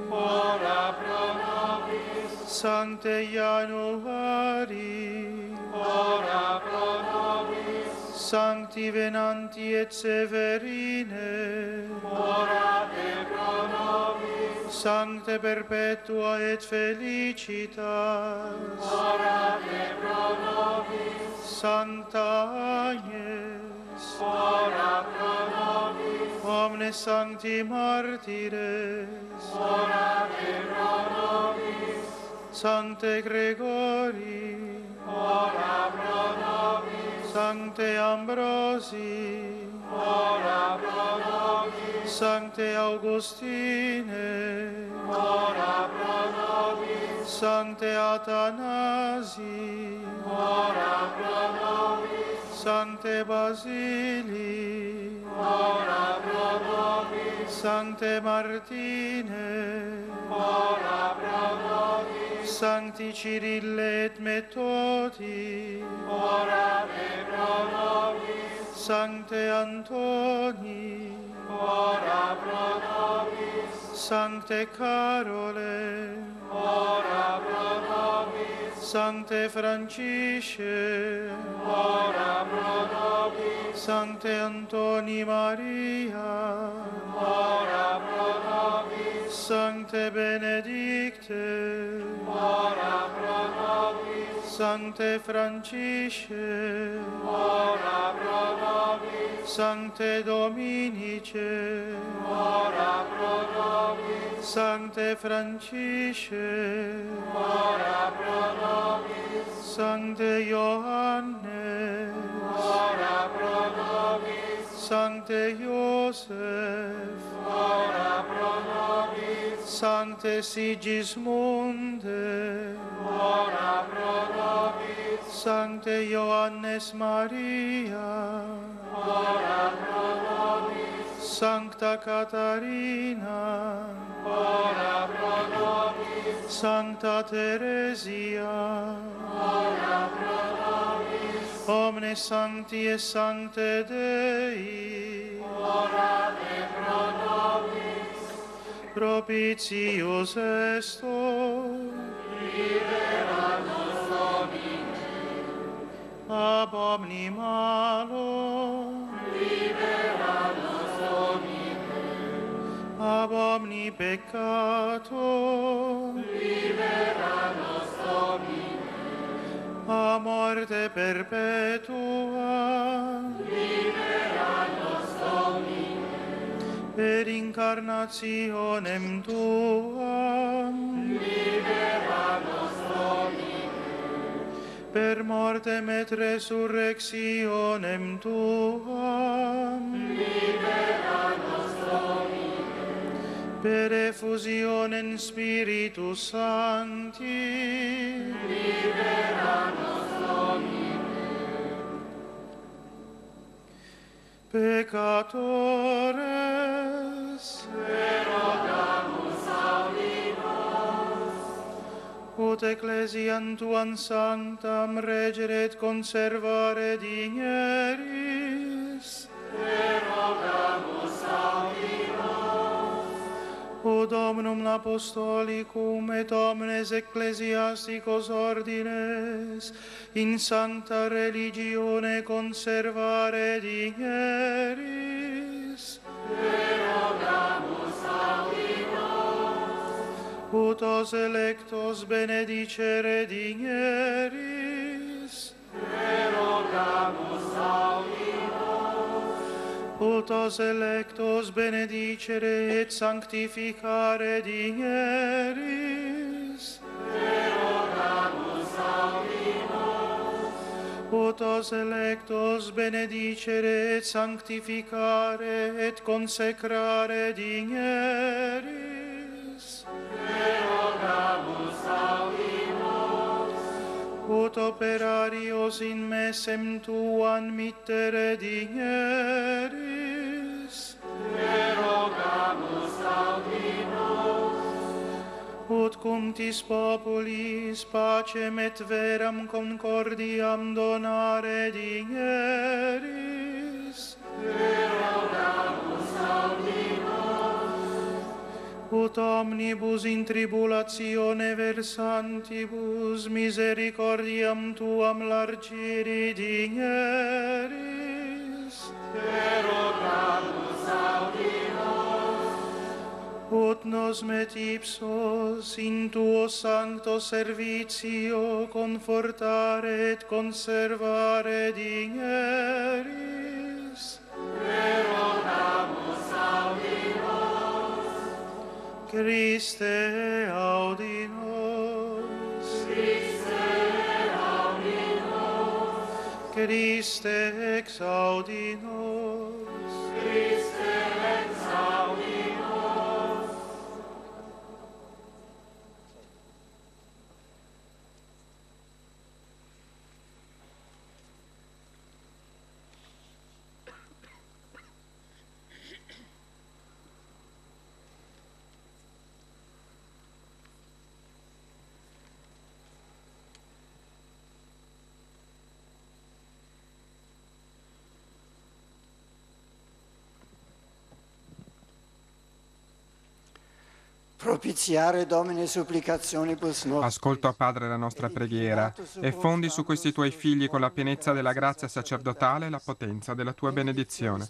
Sancte Januari, Sancti Venanti et Severine, Sancte Perpetua et Felicitas, Sancta Agnes, omnes sancti martires, Sancte Gregori, Sancte Ambrosi, Sancte Augustine, ora pro nobis. Sancte Athanasi, Ora pro nobis. Sancte Basili, Ora pro nobis. Sancte Martine, Ora pro nobis. Sancti Cyrille et Methodi, Orate pro nobis. Sancte Antoni, Ora pro nobis. Sancte Carole, Ora pro nobis. Sancte Francisce, Ora pro nobis. Sancte Antoni Maria, Ora pro nobis. Sancte Benedicte, Ora pro nobis. Sancte Francisce, Ora pro nobis. Sancte Dominice, Ora pro nobis. Sancte Francisce, Ora pro nobis. Sancte Ioannes, Ora pro nobis. Sancte Iosef, Ora pro nobis. Sancte Sigismunde, Ora pro nobis. Sancte Ioannes Maria, Ora pro nobis. Sancta Catarina, Ora pro nobis. Sancta Teresia, Ora pro nobis. omnes sancti et sancte Dei, Orate pro nobis. propitius esto, Libera nos Domine. ab omni malo, Libera nos Domine. ab omni peccato, Libera nos Domine. a morte perpetua, Libera nos Domine. per incarnationem tuam, Libera nos Domine. per mortem et resurrectionem tuam, Libera nos Domine. per effusionem Spiritus Sancti, Libera nos Domine. peccatores, Erogamus audi nos. ut ecclesiam tuam sanctam regere et conservare digneris, Erogamus audi nos. ut Dominum Apostolicum et omnes ecclesiasticos ordines in sancta religione conservare digneris, Erogamus audi nos. ut os electos benedicere digneris, Erogamus audi nos. ut os electos benedicere et sanctificare digneris, Erogamus audi nos. ut os electos benedicere et sanctificare et consecrare digneris, Erogamus audi nos. ut operarios in messem tuam mittere digneris, Erogamus audi nos. ut cuntis populis pacem et veram concordiam donare digneris, Erogamus audi nos. ut omnibus in tribulatione versantibus misericordiam tuam largiri digneris, Erogamus audi nos. ut nos met ipsos in tuo sancto servitio confortare et conservare digneris, Erogamus audi nos. Christe audi nos, Christe audi nos. Christe exaudi nos, Christe exaudi Propitiare Domine supplicationibus nostri. Ascolta, Padre, la nostra preghiera e fondi su questi tuoi figli con la pienezza della grazia sacerdotale e la potenza della tua benedizione.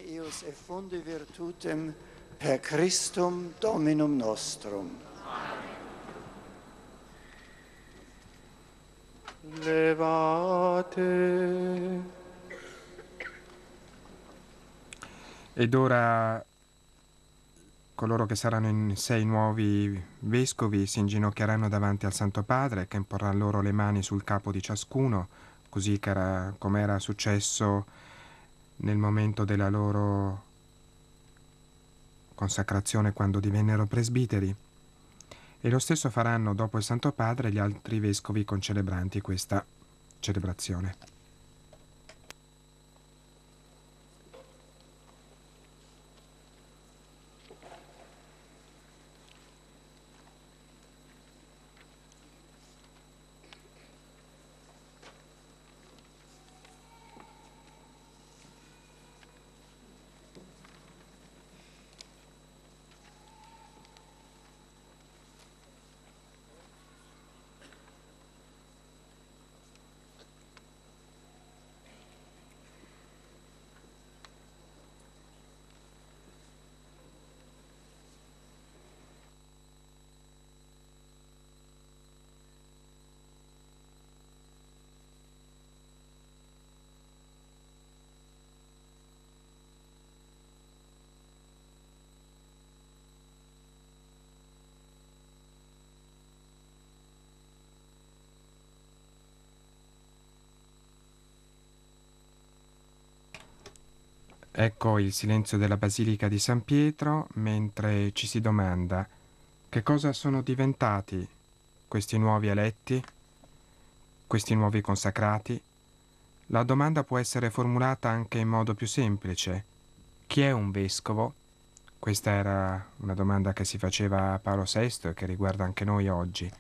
Per Christum Dominum nostrum. Levate. Ed ora coloro che saranno in 6 nuovi vescovi si inginocchieranno davanti al Santo Padre, che imporrà loro le mani sul capo di ciascuno, così come era successo nel momento della loro consacrazione quando divennero presbiteri. E lo stesso faranno dopo il Santo Padre gli altri vescovi concelebranti questa celebrazione. Ecco il silenzio della Basilica di San Pietro mentre ci si domanda che cosa sono diventati questi nuovi eletti, questi nuovi consacrati. La domanda può essere formulata anche in modo più semplice. Chi è un vescovo? Questa era una domanda che si faceva a Paolo VI e che riguarda anche noi oggi.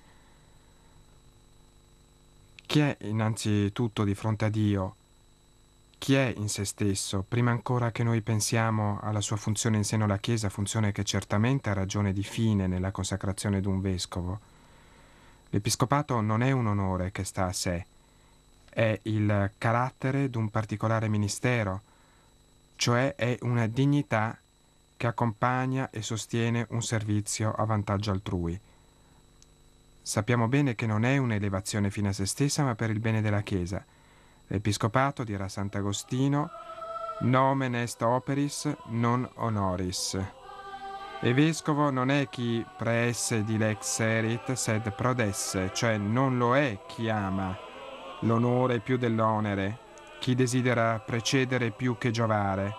Chi è innanzitutto di fronte a Dio? Chi è in se stesso, prima ancora che noi pensiamo alla sua funzione in seno alla Chiesa, funzione che certamente ha ragione di fine nella consacrazione di un vescovo? L'episcopato non è un onore che sta a sé, è il carattere di un particolare ministero, cioè è una dignità che accompagna e sostiene un servizio a vantaggio altrui. Sappiamo bene che non è un'elevazione fine a se stessa, ma per il bene della Chiesa. L'Episcopato, dirà Sant'Agostino, nomen est operis non honoris. E vescovo non è chi praesse dilex erit sed prodesse, cioè non lo è chi ama l'onore più dell'onere, chi desidera precedere più che giovare.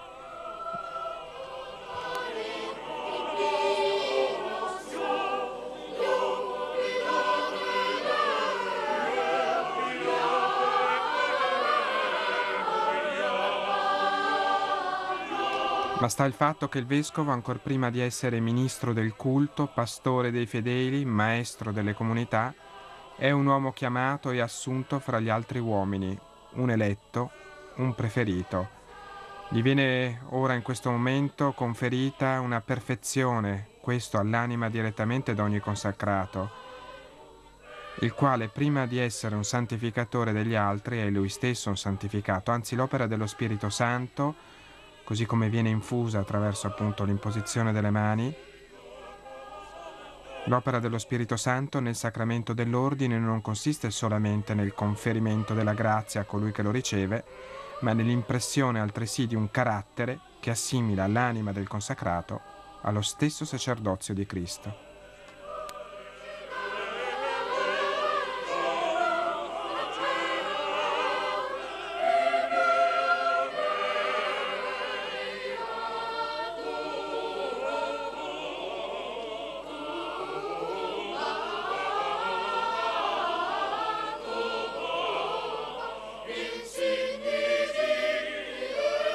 Ma sta il fatto che il vescovo, ancor prima di essere ministro del culto, pastore dei fedeli, maestro delle comunità, è un uomo chiamato e assunto fra gli altri uomini, un eletto, un preferito. Gli viene ora in questo momento conferita una perfezione, questo all'anima direttamente da ogni consacrato, il quale prima di essere un santificatore degli altri è lui stesso un santificato, anzi l'opera dello Spirito Santo, così come viene infusa attraverso appunto l'imposizione delle mani, l'opera dello Spirito Santo nel sacramento dell'ordine non consiste solamente nel conferimento della grazia a colui che lo riceve, ma nell'impressione altresì di un carattere che assimila l'anima del consacrato allo stesso sacerdozio di Cristo.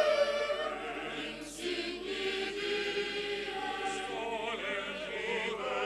Insigni di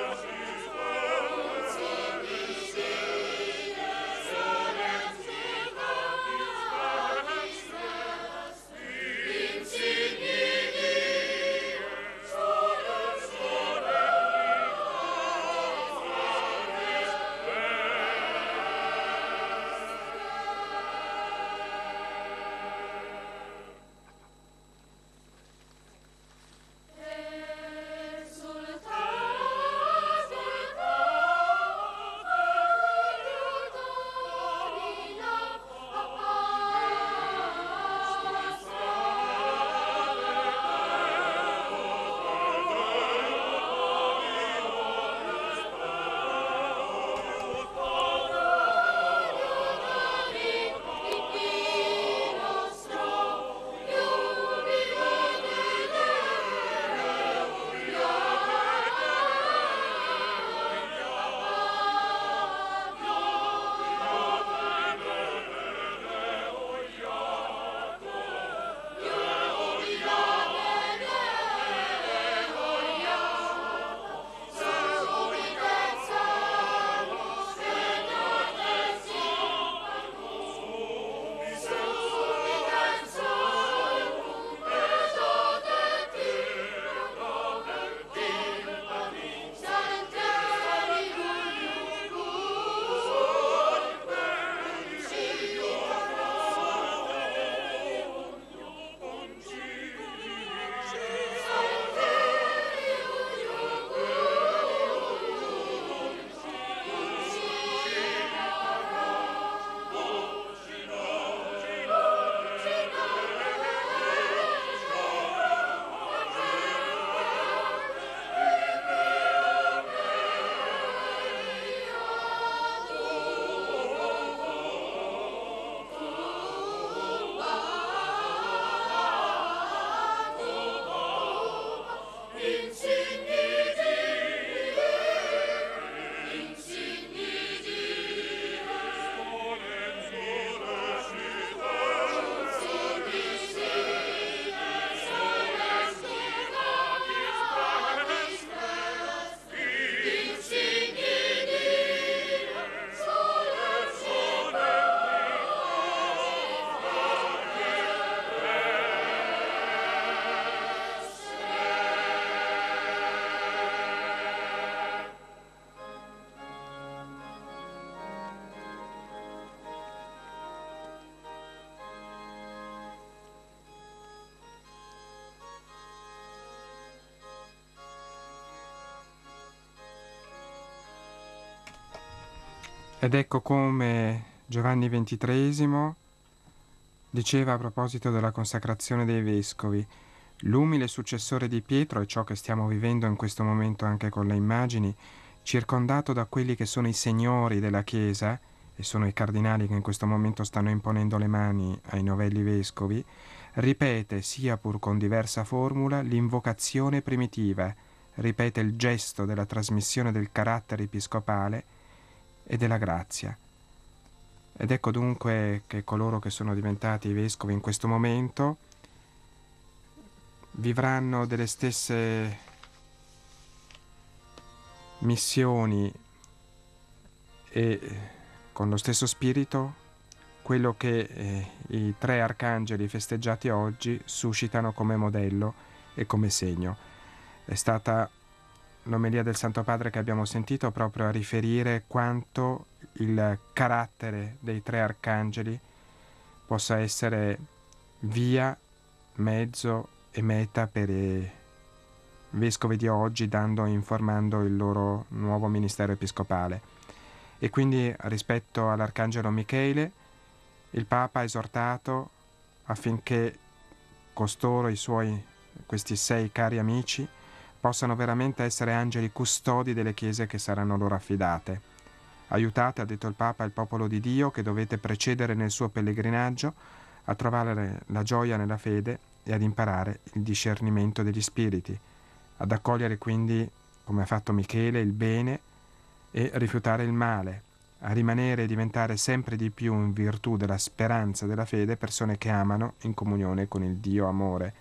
Ed ecco come Giovanni XXIII diceva a proposito della consacrazione dei vescovi: l'umile successore di Pietro, è ciò che stiamo vivendo in questo momento anche con le immagini, circondato da quelli che sono i signori della Chiesa, e sono i cardinali che in questo momento stanno imponendo le mani ai novelli vescovi, ripete, sia pur con diversa formula, l'invocazione primitiva, ripete il gesto della trasmissione del carattere episcopale e della grazia. Ed ecco dunque che coloro che sono diventati vescovi in questo momento vivranno delle stesse missioni e con lo stesso spirito quello che i 3 arcangeli festeggiati oggi suscitano come modello e come segno. È stata l'omelia del Santo Padre che abbiamo sentito proprio a riferire quanto il carattere dei 3 arcangeli possa essere via, mezzo e meta per i vescovi di oggi, dando e informando il loro nuovo ministero episcopale. E quindi rispetto all'arcangelo Michele il Papa ha esortato affinché costoro, questi 6 cari amici, possano veramente essere angeli custodi delle chiese che saranno loro affidate. Aiutate, ha detto il Papa, il popolo di Dio che dovete precedere nel suo pellegrinaggio a trovare la gioia nella fede e ad imparare il discernimento degli spiriti, ad accogliere quindi, come ha fatto Michele, il bene e rifiutare il male, a rimanere e diventare sempre di più, in virtù della speranza e della fede, persone che amano in comunione con il Dio amore.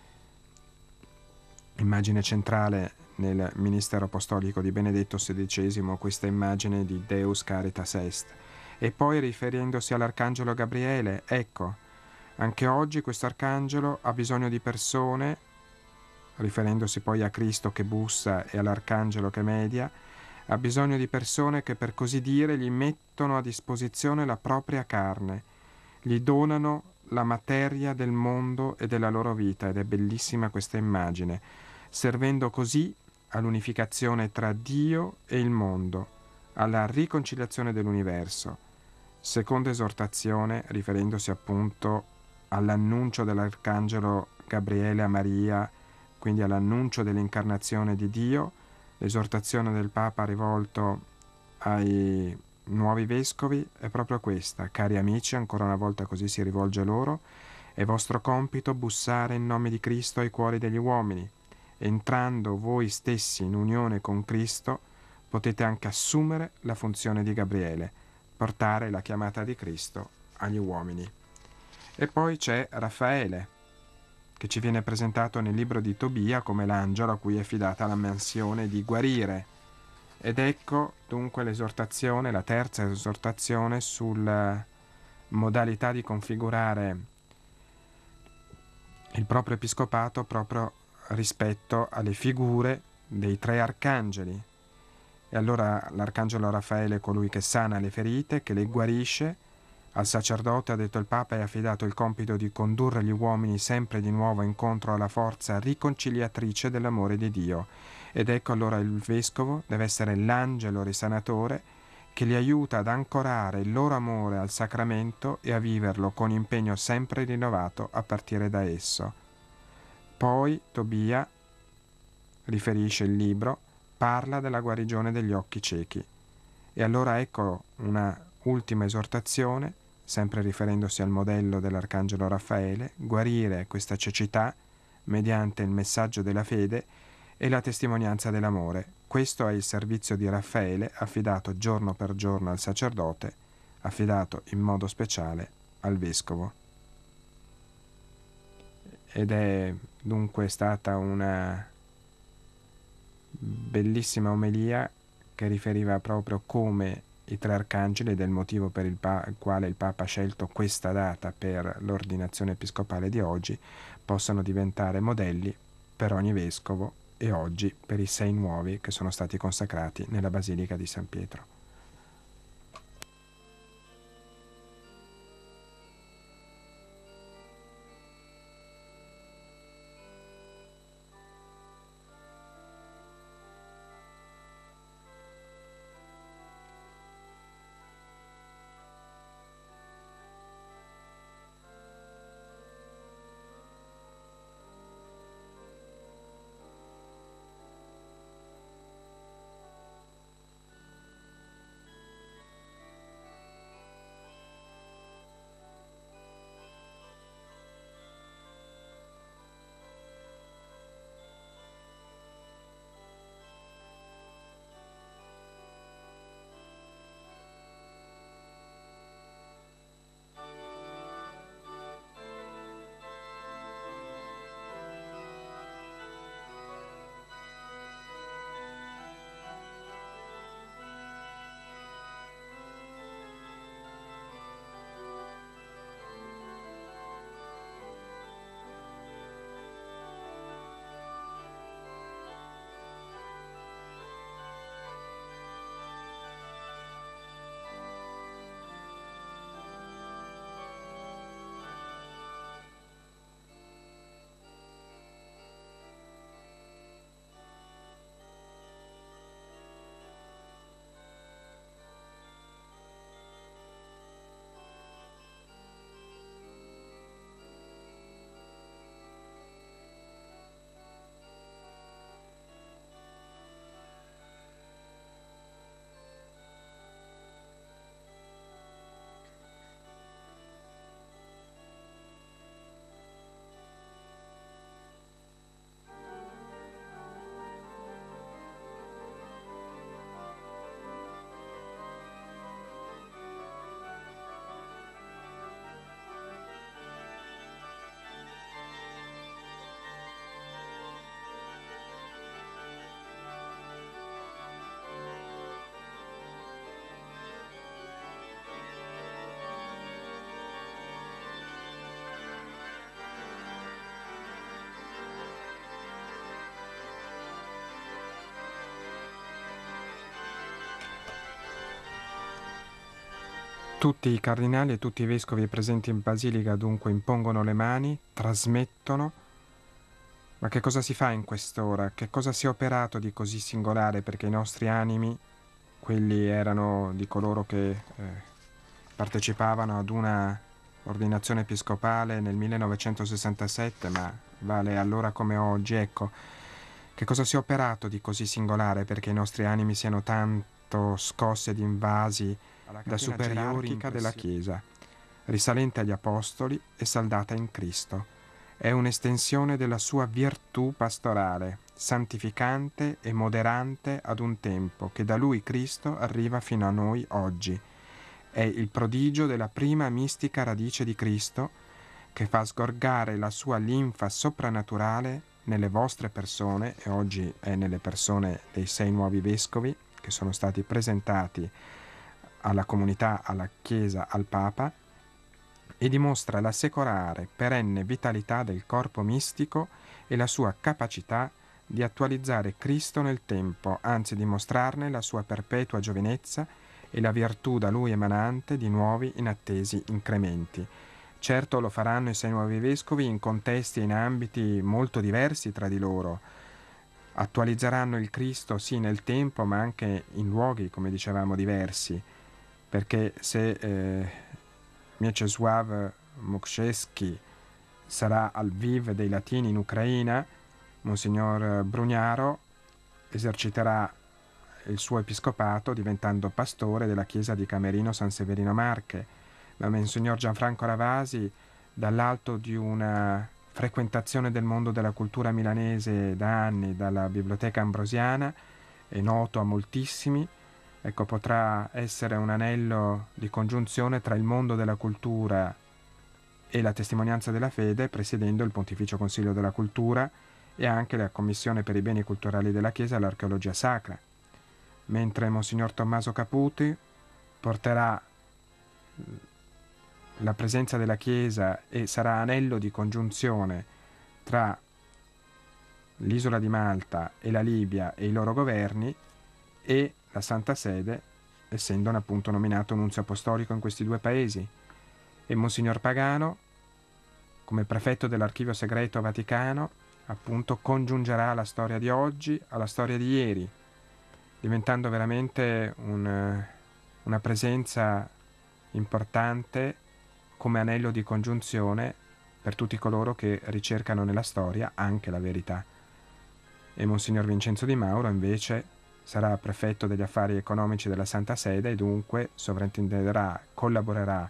Immagine centrale nel ministero apostolico di Benedetto XVI, questa immagine di Deus Caritas Est. E poi, riferendosi all'arcangelo Gabriele, ecco, anche oggi questo arcangelo ha bisogno di persone, riferendosi poi a Cristo che bussa e all'arcangelo che media, ha bisogno di persone che, per così dire, gli mettono a disposizione la propria carne, gli donano la materia del mondo e della loro vita, ed è bellissima questa immagine, servendo così all'unificazione tra Dio e il mondo, alla riconciliazione dell'universo. Seconda esortazione, riferendosi appunto all'annuncio dell'arcangelo Gabriele a Maria, quindi all'annuncio dell'incarnazione di Dio. L'esortazione del Papa rivolto ai nuovi vescovi è proprio questa: cari amici, ancora una volta così si rivolge loro, è vostro compito bussare in nome di Cristo ai cuori degli uomini. Entrando voi stessi in unione con Cristo, potete anche assumere la funzione di Gabriele, portare la chiamata di Cristo agli uomini. E poi c'è Raffaele, che ci viene presentato nel libro di Tobia come l'angelo a cui è affidata la mansione di guarire. Ed ecco dunque l'esortazione, la terza esortazione sulla modalità di configurare il proprio episcopato proprio rispetto alle figure dei 3 arcangeli. E allora l'arcangelo Raffaele è colui che sana le ferite, che le guarisce. Al sacerdote, ha detto il Papa, è affidato il compito di condurre gli uomini sempre di nuovo incontro alla forza riconciliatrice dell'amore di Dio. Ed ecco allora il vescovo deve essere l'angelo risanatore che li aiuta ad ancorare il loro amore al sacramento e a viverlo con impegno sempre rinnovato a partire da esso. Poi Tobia, riferisce il libro, parla della guarigione degli occhi ciechi. E allora ecco una ultima esortazione, sempre riferendosi al modello dell'arcangelo Raffaele: guarire questa cecità mediante il messaggio della fede e la testimonianza dell'amore. Questo è il servizio di Raffaele, affidato giorno per giorno al sacerdote, affidato in modo speciale al vescovo. Ed è dunque stata una bellissima omelia che riferiva proprio come i 3 arcangeli, ed è il motivo per il quale il Papa ha scelto questa data per l'ordinazione episcopale di oggi, possano diventare modelli per ogni vescovo, e oggi per i 6 nuovi che sono stati consacrati nella Basilica di San Pietro. Tutti i cardinali e tutti i vescovi presenti in basilica dunque impongono le mani, trasmettono. Ma che cosa si fa in quest'ora? Che cosa si è operato di così singolare perché i nostri animi, quelli erano di coloro che partecipavano ad una ordinazione episcopale nel 1967, ma vale allora come oggi, ecco, che cosa si è operato di così singolare perché i nostri animi siano tanto scossi ed invasi da superiori della Chiesa, risalente agli Apostoli e saldata in Cristo. È un'estensione della sua virtù pastorale, santificante e moderante ad un tempo che da lui Cristo arriva fino a noi oggi. È il prodigio della prima mistica radice di Cristo che fa sgorgare la sua linfa soprannaturale nelle vostre persone, e oggi è nelle persone dei 6 nuovi vescovi che sono stati presentati alla comunità, alla Chiesa, al Papa, e dimostra la secolare, perenne vitalità del corpo mistico e la sua capacità di attualizzare Cristo nel tempo, anzi di mostrarne la sua perpetua giovinezza e la virtù da lui emanante di nuovi inattesi incrementi. Certo lo faranno i 6 nuovi vescovi in contesti e in ambiti molto diversi tra di loro. Attualizzeranno il Cristo sì nel tempo, ma anche in luoghi, come dicevamo, diversi, perché se Mieczysław Mokrzewski sarà al Viv dei Latini in Ucraina, Monsignor Brugnaro eserciterà il suo episcopato diventando pastore della chiesa di Camerino San Severino Marche, ma Monsignor Gianfranco Ravasi, dall'alto di una frequentazione del mondo della cultura milanese da anni, dalla Biblioteca Ambrosiana, è noto a moltissimi. Ecco, potrà essere un anello di congiunzione tra il mondo della cultura e la testimonianza della fede, presiedendo il Pontificio Consiglio della Cultura e anche la Commissione per i Beni Culturali della Chiesa e l'Archeologia Sacra. Mentre Monsignor Tommaso Caputi porterà la presenza della Chiesa e sarà anello di congiunzione tra l'isola di Malta e la Libia e i loro governi, e la Santa Sede, essendo appunto nominato nunzio apostolico in questi 2 paesi, e Monsignor Pagano, come prefetto dell'Archivio Segreto Vaticano, appunto congiungerà la storia di oggi alla storia di ieri, diventando veramente una presenza importante come anello di congiunzione per tutti coloro che ricercano nella storia anche la verità. E Monsignor Vincenzo Di Mauro invece sarà prefetto degli affari economici della Santa Sede e dunque sovrintenderà, collaborerà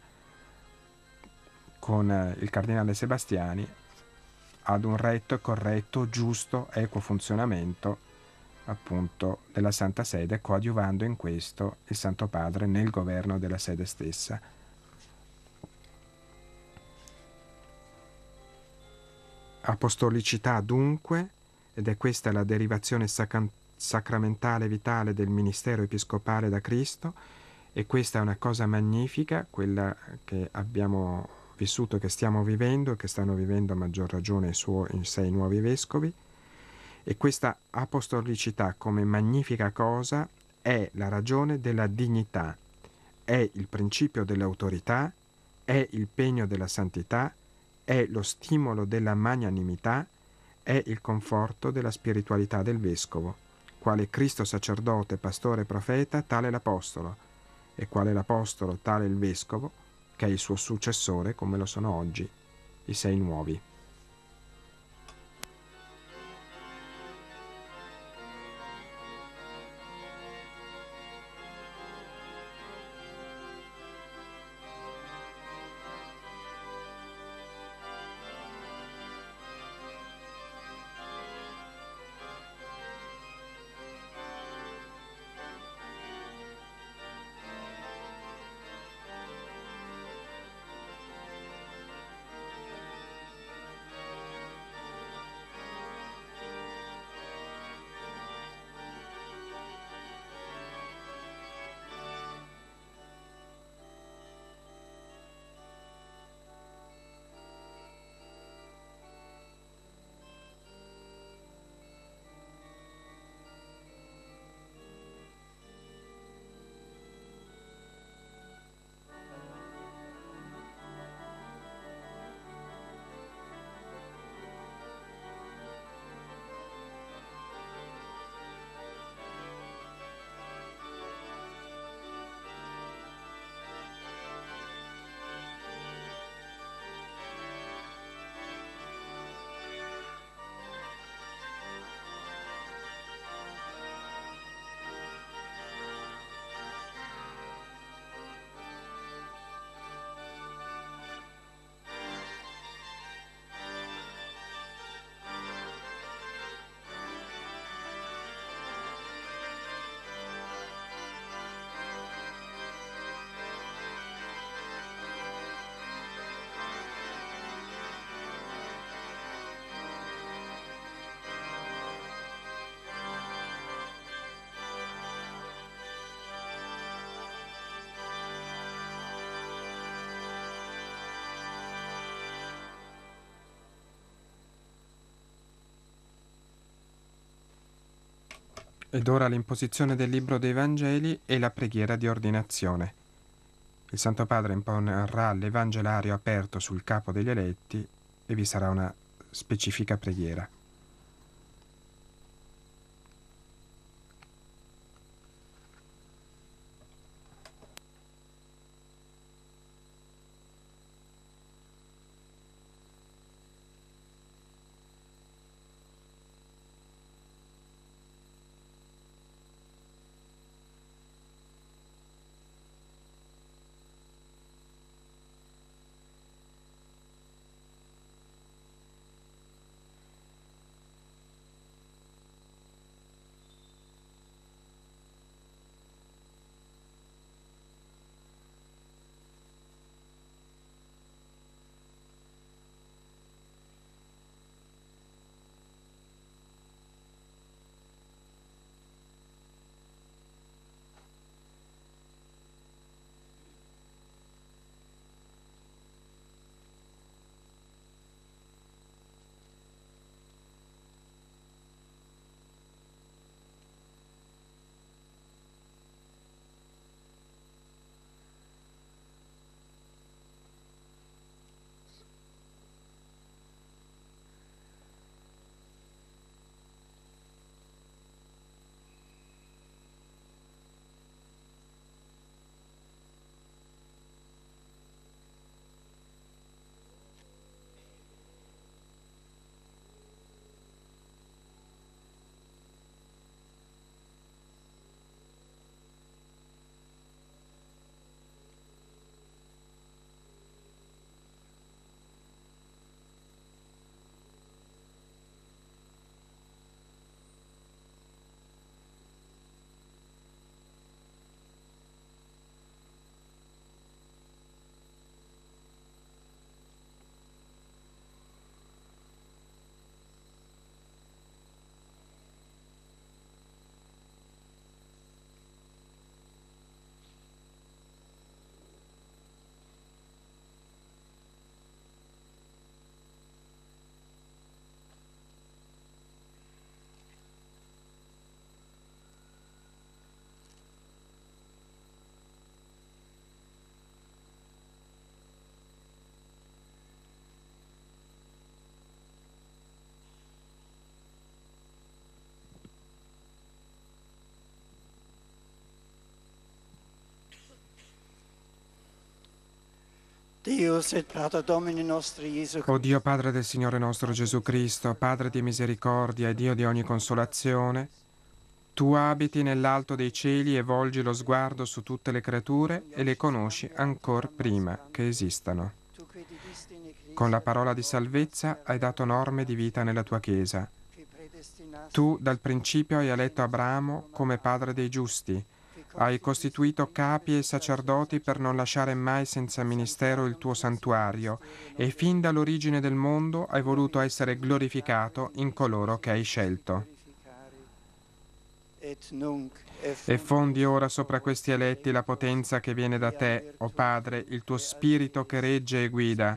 con il cardinale Sebastiani ad un retto e corretto, giusto, equo funzionamento appunto della Santa Sede, coadiuvando in questo il Santo Padre nel governo della sede stessa. Apostolicità dunque, ed è questa la derivazione sacramentale vitale del ministero episcopale da Cristo, e questa è una cosa magnifica, quella che abbiamo vissuto, che stiamo vivendo, che stanno vivendo a maggior ragione i 6 nuovi vescovi. E questa apostolicità come magnifica cosa è la ragione della dignità, è il principio dell'autorità, è il pegno della santità, è lo stimolo della magnanimità, è il conforto della spiritualità del vescovo. Quale Cristo sacerdote, pastore e profeta, tale l'apostolo, e quale l'apostolo, tale il vescovo, che è il suo successore, come lo sono oggi i 6 nuovi. Ed ora l'imposizione del libro dei Vangeli e la preghiera di ordinazione. Il Santo Padre imporrà l'Evangelario aperto sul capo degli eletti e vi sarà una specifica preghiera. Deus et Pater Domini nostri Jesu O Dio Padre del Signore nostro Gesù Cristo, Padre di misericordia e Dio di ogni consolazione, tu abiti nell'alto dei cieli e volgi lo sguardo su tutte le creature e le conosci ancor prima che esistano. Con la parola di salvezza hai dato norme di vita nella tua Chiesa. Tu dal principio hai eletto Abramo come padre dei giusti. Hai costituito capi e sacerdoti per non lasciare mai senza ministero il tuo santuario e fin dall'origine del mondo hai voluto essere glorificato in coloro che hai scelto. E fondi ora sopra questi eletti la potenza che viene da te, o Padre, il tuo Spirito che regge e guida.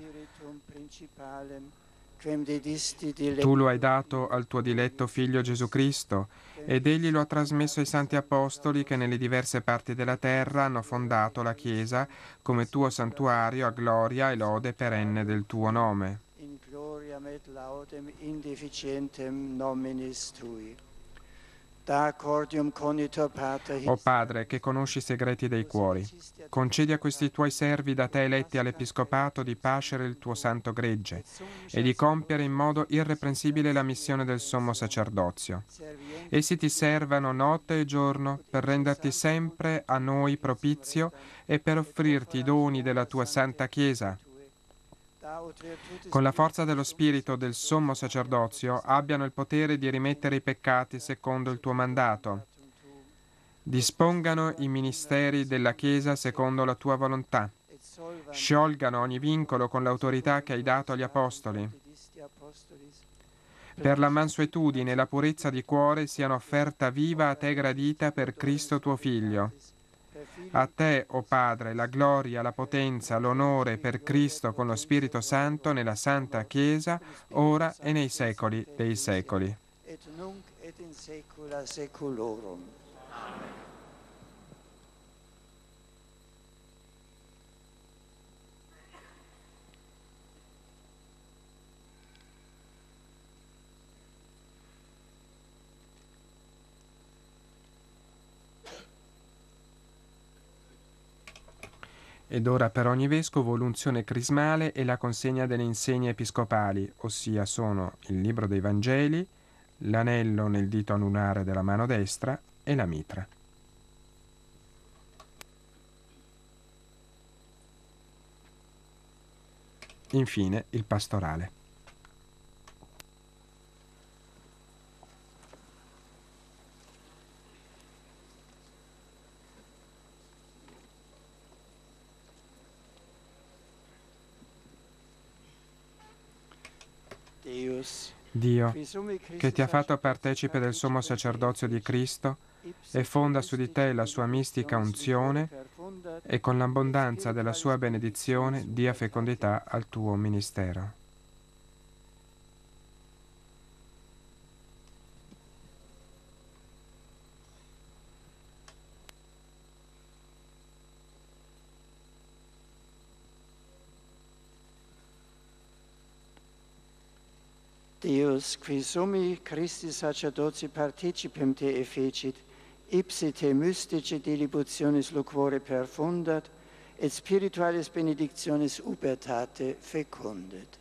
Tu lo hai dato al tuo diletto Figlio Gesù Cristo, ed egli lo ha trasmesso ai santi apostoli che nelle diverse parti della terra hanno fondato la Chiesa come tuo santuario a gloria e lode perenne del tuo nome. in gloriam et laudem indeficientem nominis tui. Da accordium conitor Pater, O Padre, che conosci i segreti dei cuori, concedi a questi tuoi servi da te eletti all'Episcopato di pascere il tuo santo gregge e di compiere in modo irreprensibile la missione del sommo sacerdozio. Essi ti servano notte e giorno per renderti sempre a noi propizio e per offrirti i doni della tua santa Chiesa. Con la forza dello Spirito del sommo sacerdozio abbiano il potere di rimettere i peccati secondo il tuo mandato. Dispongano i ministeri della Chiesa secondo la tua volontà. Sciolgano ogni vincolo con l'autorità che hai dato agli Apostoli. Per la mansuetudine e la purezza di cuore siano offerta viva a te gradita per Cristo tuo Figlio. A te, o Padre, la gloria, la potenza, l'onore per Cristo con lo Spirito Santo nella Santa Chiesa, ora e nei secoli dei secoli. et nunc et in saecula saeculorum. Ed ora per ogni vescovo l'unzione crismale e la consegna delle insegne episcopali, ossia sono il libro dei Vangeli, l'anello nel dito anulare della mano destra e la mitra. Infine il pastorale. Dio, che ti ha fatto partecipe del sommo sacerdozio di Cristo e fonda su di te la sua mistica unzione, e con l'abbondanza della sua benedizione dia fecondità al tuo ministero. Deus, qui summi Christi sacerdoci participem te effecit, ipsi te mystice delibutionis loquore perfundat, et spiritualis benedictionis ubertate fecundet.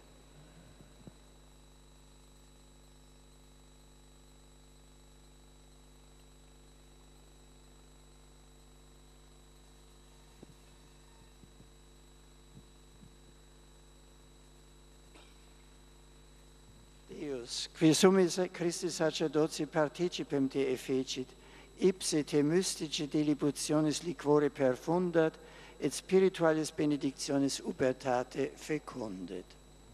Deus, qui summi Christi sacerdoci participem te effecit, ipsi te mystice delibutionis liquore perfundat, et spiritualis benedictionis ubertate fecundet.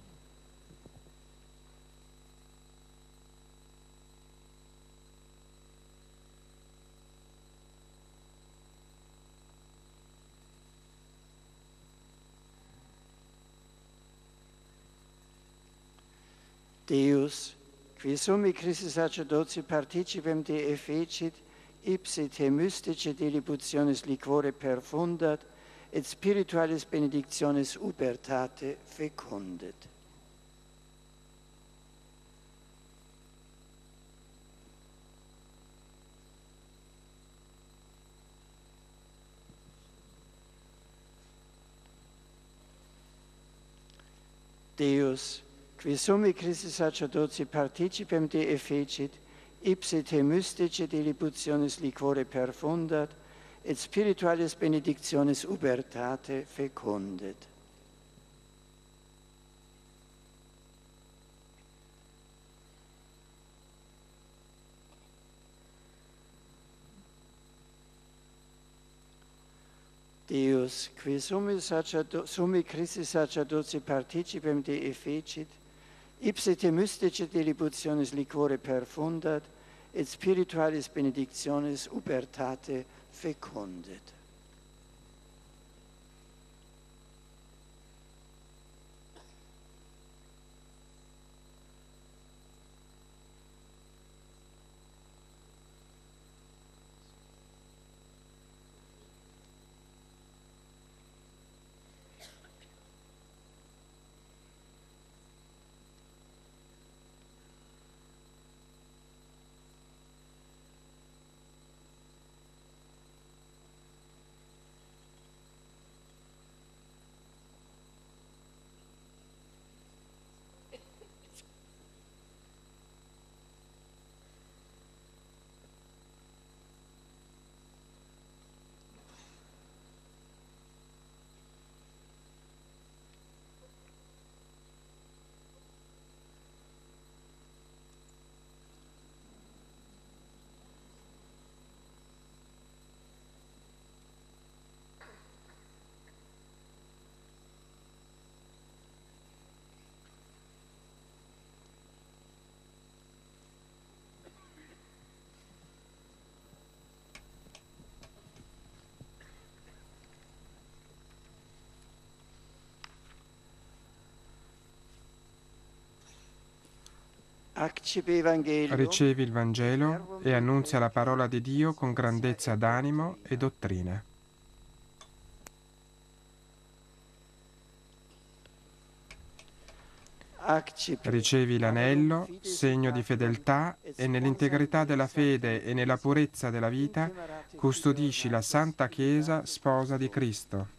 Deus, qui summi Christi sacerdoci participem te effecit, ipsi te mystice delibutionis liquore perfundat, et spiritualis benedictionis ubertate fecundet. Deus, qui summi Christi sacerdoci participem te effecit, ipsi te mystice delibutionis liquore perfundat, et spiritualis benedictionis ubertate fecundet. Deus, qui summi Christi sacerdoci participem te effecit, ipsi te mystice delibutionis liquore perfundat, et spiritualis benedictionis ubertate fecundet. Accipe Evangelium, Ricevi il Vangelo e annunzia la parola di Dio con grandezza d'animo e dottrina. Ricevi l'anello, segno di fedeltà, e nell'integrità della fede e nella purezza della vita custodisci la Santa Chiesa, sposa di Cristo.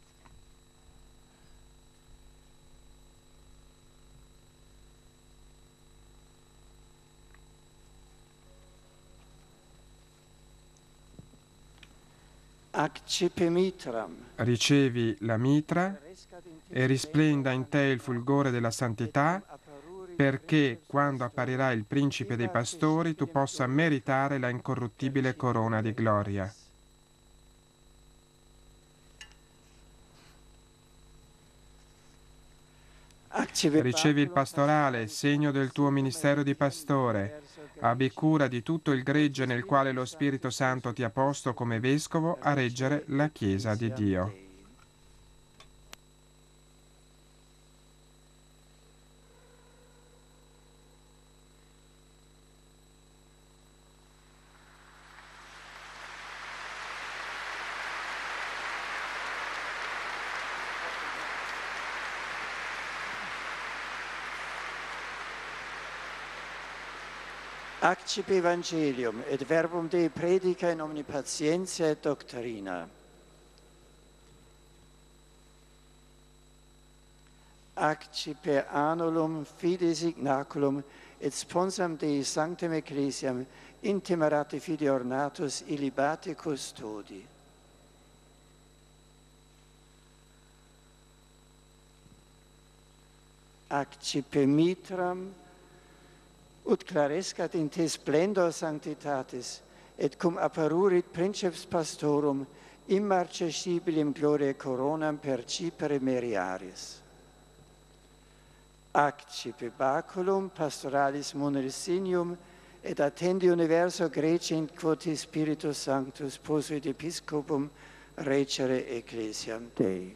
Accipe Mitram, Ricevi la mitra e risplenda in te il fulgore della santità, perché quando apparirà il principe dei pastori tu possa meritare la incorruttibile corona di gloria. Ricevi il pastorale, segno del tuo ministero di pastore. Abbi cura di tutto il gregge nel quale lo Spirito Santo ti ha posto come vescovo a reggere la Chiesa di Dio. Accipe Evangelium et verbum Dei predica in omni patientia et doctrina. Accipe annulum fides ignaculum et sponsam Dei sanctam ecclesiam intemerate fide ornatus illibate custodi. Accipe mitram ut clarescat in te splendor sanctitatis, et cum apparurit princeps pastorum immarcescibilem gloriae coronam percipere meriaris. Accipe baculum pastoralis munerissinium, et attendi universo grecent quoti Spiritus Sanctus posuit episcopum recere ecclesiam Dei.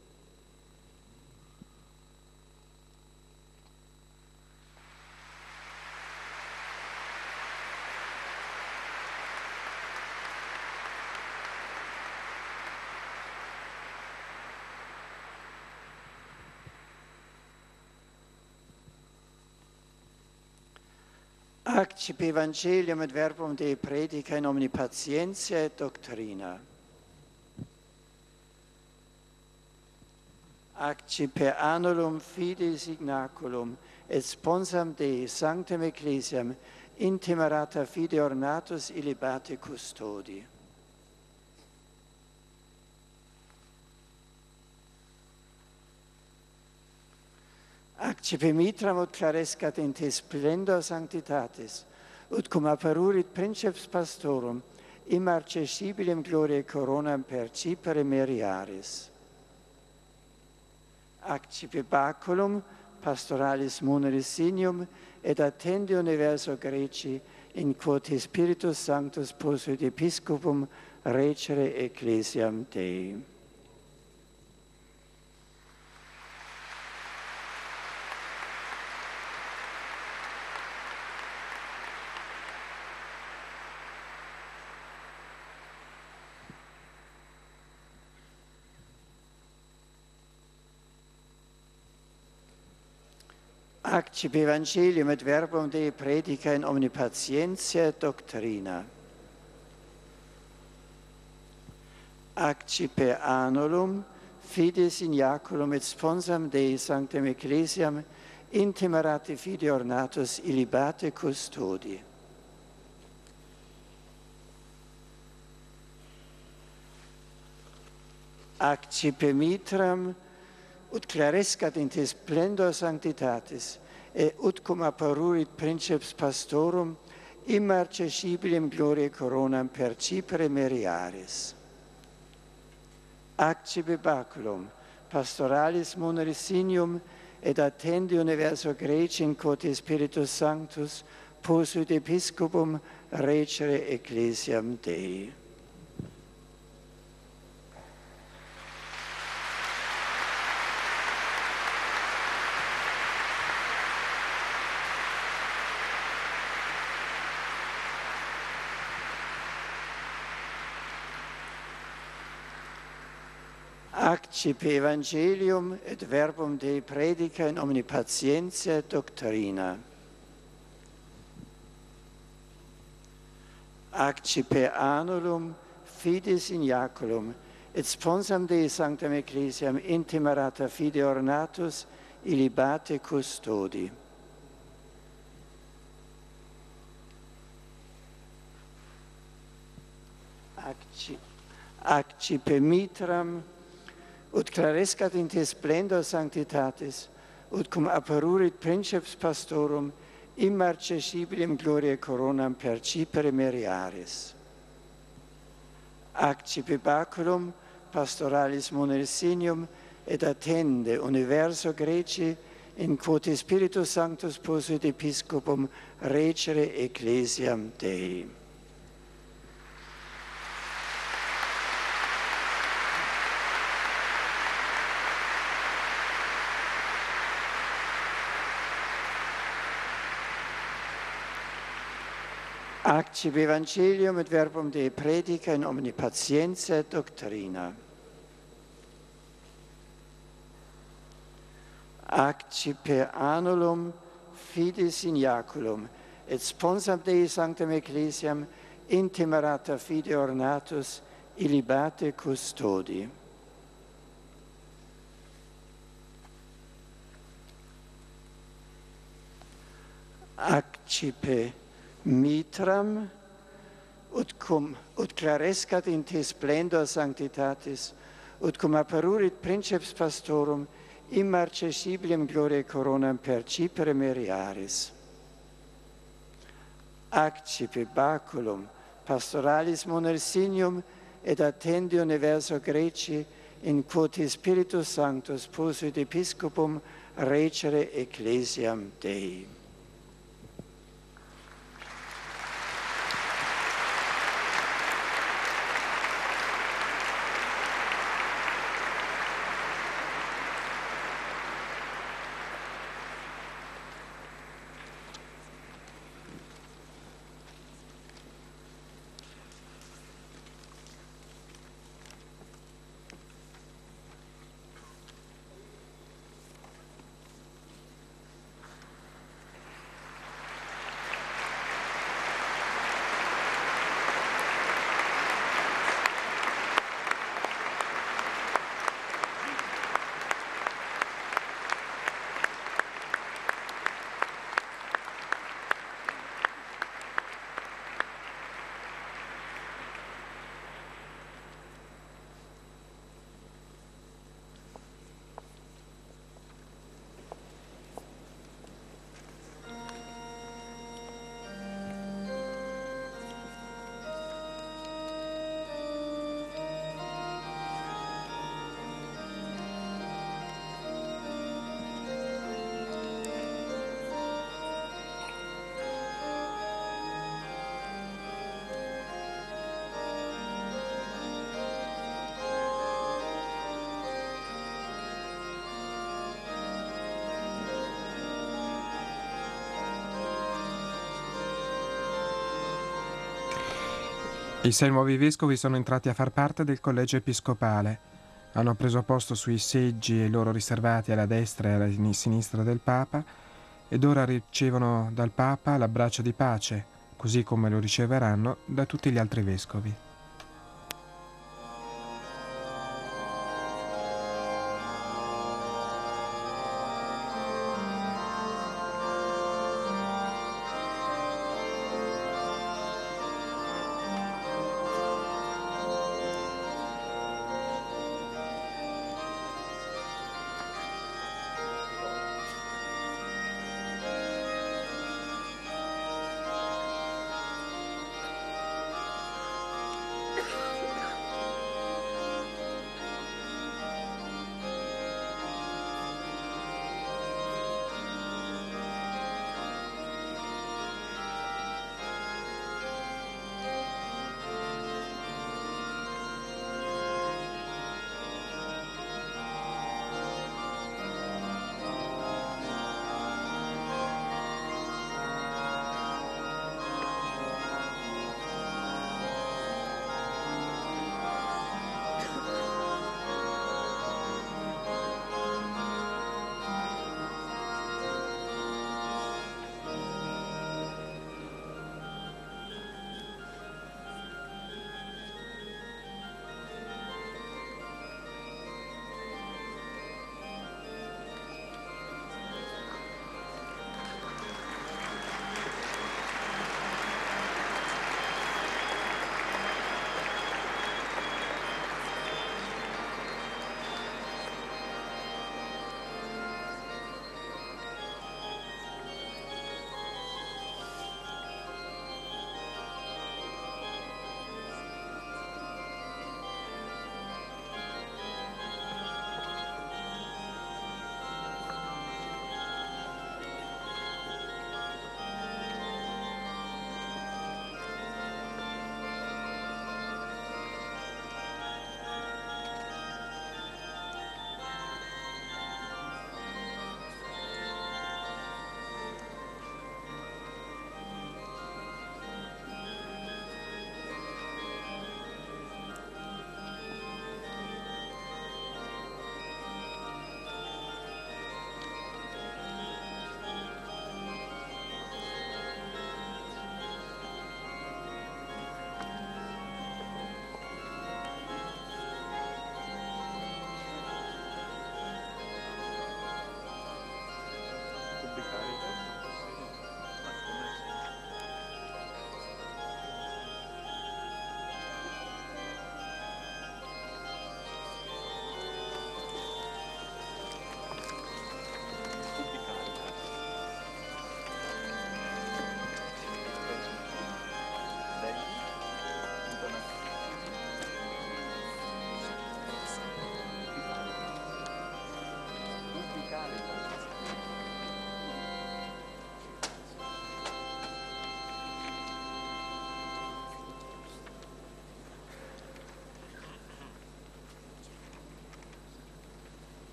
Accipe Evangelium et verbum Dei predica in omni patientia et doctrina. Accipe annulum fides ignaculum et sponsam Dei sanctam ecclesiam intemerata fide ornatus illibate custodi. Accipe mitram ut clarescat in te splendor sanctitatis, ut cum apparurit princeps pastorum immarcescibilem gloriae coronam percipere meriaris. Accipe baculum pastoralis munerissinium et attendi universo Greci in quoti Spiritus Sanctus posuit episcopum recere ecclesiam Dei. Accipe Evangelium et verbum Dei predica in omni patientia et doctrina. Accipe annulum fides ignaculum et sponsam Dei sanctam ecclesiam intemerate fide ornatus illibate custodi. Accipe mitram ut clarescat in te splendor sanctitatis, et ut cum apparurit princeps pastorum immarcescibilem gloriae coronam percipere meriaris. Accipe baculum pastoralis munerissinium et attendi universo Greci in quoti Spiritus Sanctus posuit episcopum recere ecclesiam Dei. Accipe Evangelium et verbum Dei predica in omni patientia doctrina. Accipe annulum fides iniaculum et sponsam Dei sanctam ecclesiam intimerata fide ornatus illibate custodi. Accipe mitram ut clarescat in te splendor sanctitatis ut cum apparurit princeps pastorum immarcescibilem gloriae coronam percipere meriaris. Accipe baculum pastoralis Monersinium et attende universo Greci in quote Spiritus Sanctus posuit episcopum regere ecclesiam Dei. Accipe Evangelium et verbum Dei predica in omni patientia et doctrina. Accipe annulum fides iniaculum et sponsam Dei sanctam ecclesiam intimerata fide ornatus illibate custodi. Accipe mitram ut clarescat in te splendor sanctitatis ut cum apparurit princeps pastorum immarcescibilem gloriae coronam percipere meriaris. Accipe baculum pastoralis Monersinium et attende universo Greci in quote Spiritus Sanctus posuit episcopum regere ecclesiam Dei. I 6 nuovi vescovi sono entrati a far parte del collegio episcopale. Hanno preso posto sui seggi loro riservati alla destra e alla sinistra del Papa ed ora ricevono dal Papa l'abbraccio di pace, così come lo riceveranno da tutti gli altri vescovi.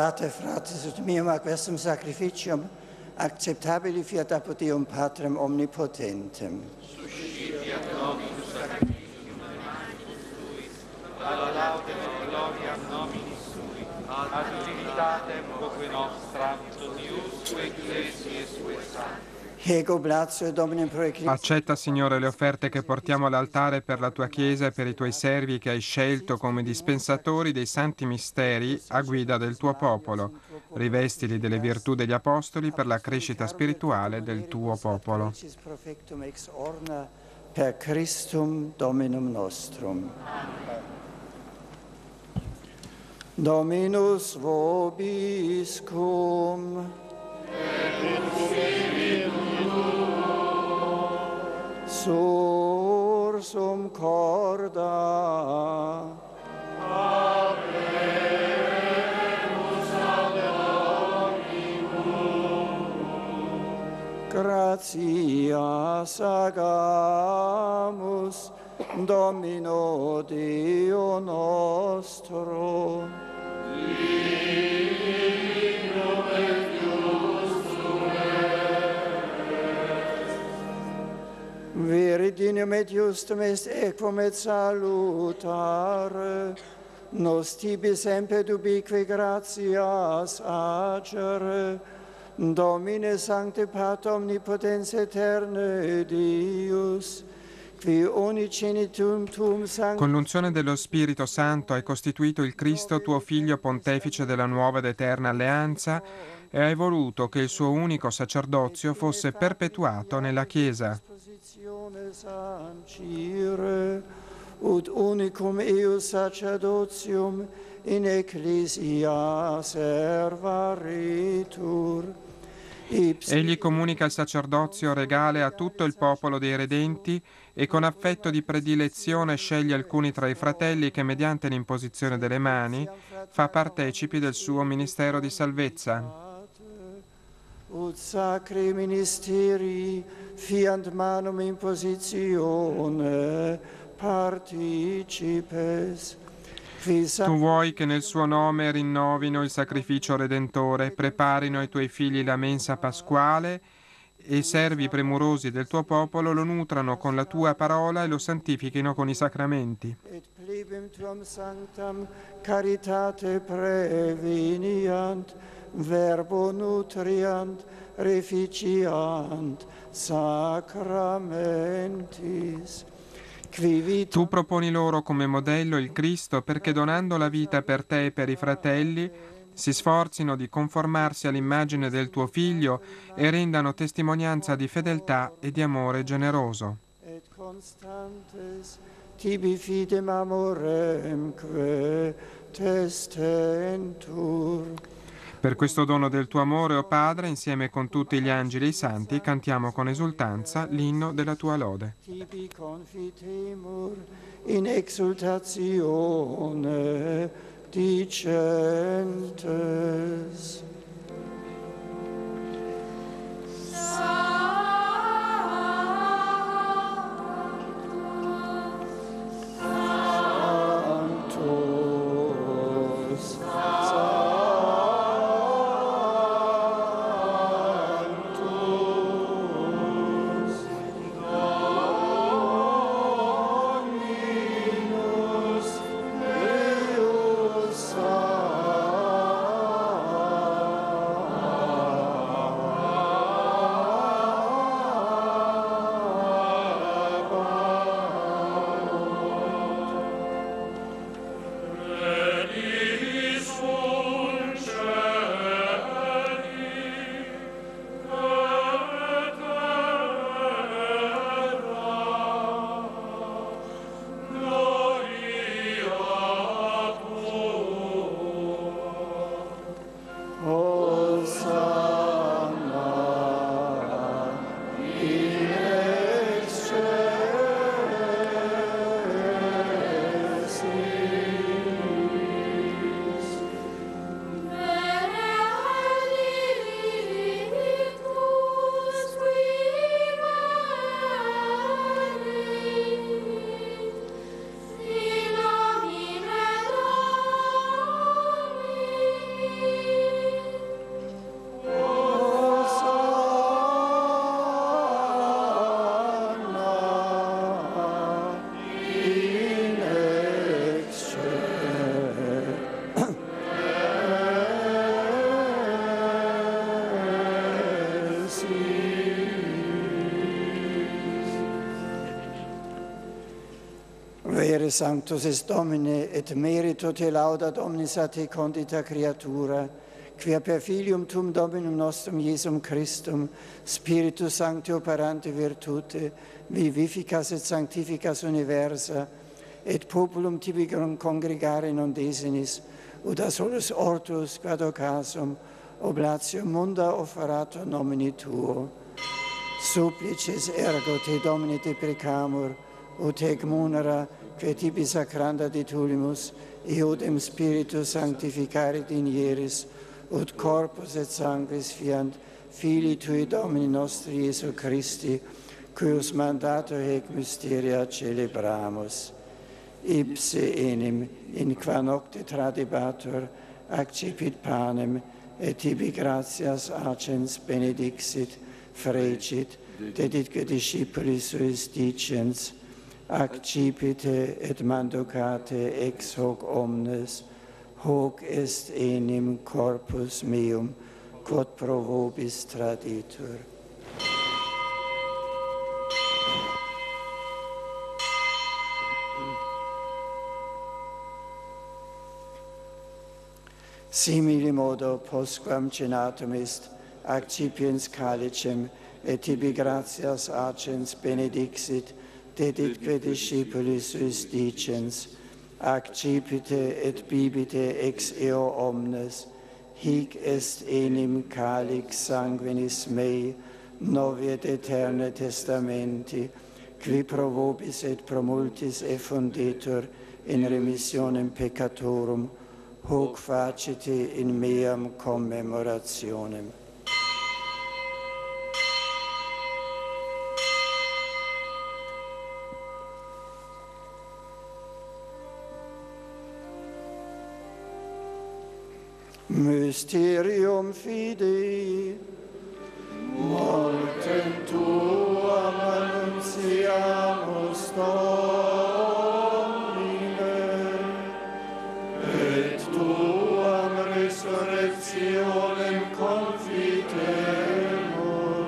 Orate, fratres, ut meum a questum sacrificium acceptabili fiat apud Deum Patrem omnipotentem. Suscipiat Dominus sacrificium animalis sui, alla laudem et gloriam nominis sui, ad utilitatem quoque nostra, Dius ecclesiae sue sancti. Ego blatio Dominem pro Christum. Accetta, Signore, le offerte che portiamo all'altare per la tua Chiesa e per i tuoi servi che hai scelto come dispensatori dei santi misteri a guida del tuo popolo. Rivestili delle virtù degli apostoli per la crescita spirituale del tuo popolo. Per Christum Dominum nostrum. Dominus vobiscum. Sursum corda. Gratias agamus Domino Deo nostro. Viridinium et justum est equum et salutare, nos tibi semper ubique gratias agere, Domine sancte Pater omnipotens eterne Deus, qui unicinitum tuum sanctum. Con l'unzione dello Spirito Santo hai costituito il Cristo, tuo Figlio pontefice della nuova ed eterna alleanza, e hai voluto che il suo unico sacerdozio fosse perpetuato nella Chiesa. Ut unicum eius sacerdotium in ecclesia servaritur. Egli comunica il sacerdozio regale a tutto il popolo dei redenti e con affetto di predilezione sceglie alcuni tra i fratelli che mediante l'imposizione delle mani fa partecipi del suo ministero di salvezza. Ut sacri ministeri fiant manum impositione participes. Tu vuoi che nel suo nome rinnovino il sacrificio redentore, preparino ai tuoi figli la mensa pasquale e i servi premurosi del tuo popolo lo nutrano con la tua parola e lo santifichino con i sacramenti. Et plebim tuam sanctam caritate preveniant, verbo nutriant, reficiant sacramentis. Tu proponi loro come modello il Cristo perché donando la vita per te e per i fratelli si sforzino di conformarsi all'immagine del tuo Figlio e rendano testimonianza di fedeltà e di amore generoso. Et constantes tibi fidem amoremque testentur. Per questo dono del tuo amore, o Padre, insieme con tutti gli angeli e i santi, cantiamo con esultanza l'inno della tua lode. Tibi confitemur in exultatione dicentes. Vere sanctus est Domine, et merito te laudat omnis a te condita creatura, quia per filium tum Dominum nostrum Iesum Christum, Spiritus Sancti operante virtute, vivificas et sanctificas universa, et populum tibi congregare non desinis, ut a solus ortus quad occasum, oblatium munda offerato nomini tuo. Supplices ergo te Domine te precamur, ut ec munera, que tibi sacranda ditulimus, eodem Spiritus sanctificarit in ieris, ut corpus et sanguis fiant Filii Tui Domini nostri Iesu Christi, cuius mandato ec mysteria celebramus. Ipse enim, in qua nocte tradibatur, accipit panem, et tibi gratias acens benedixit, frecit, deditque discipulis suis dicens, accipite et manducate ex hoc omnes, hoc est enim corpus meum, quod pro vobis traditur. Simili modo, postquam cenatum est, accipiens calicem, et tibi gratias acens benedixit, deditque discipulis suis dicens, accipite et bibite ex eo omnes, hic est enim calix sanguinis mei, novi et eterne testamenti, qui pro vobis et pro multis effunditur in remissionem peccatorum, hoc facite in meam commemorationem. Mysterium Fidei, mortem Tuam annunciamus Domine, et Tuam resurrectionem confitemur,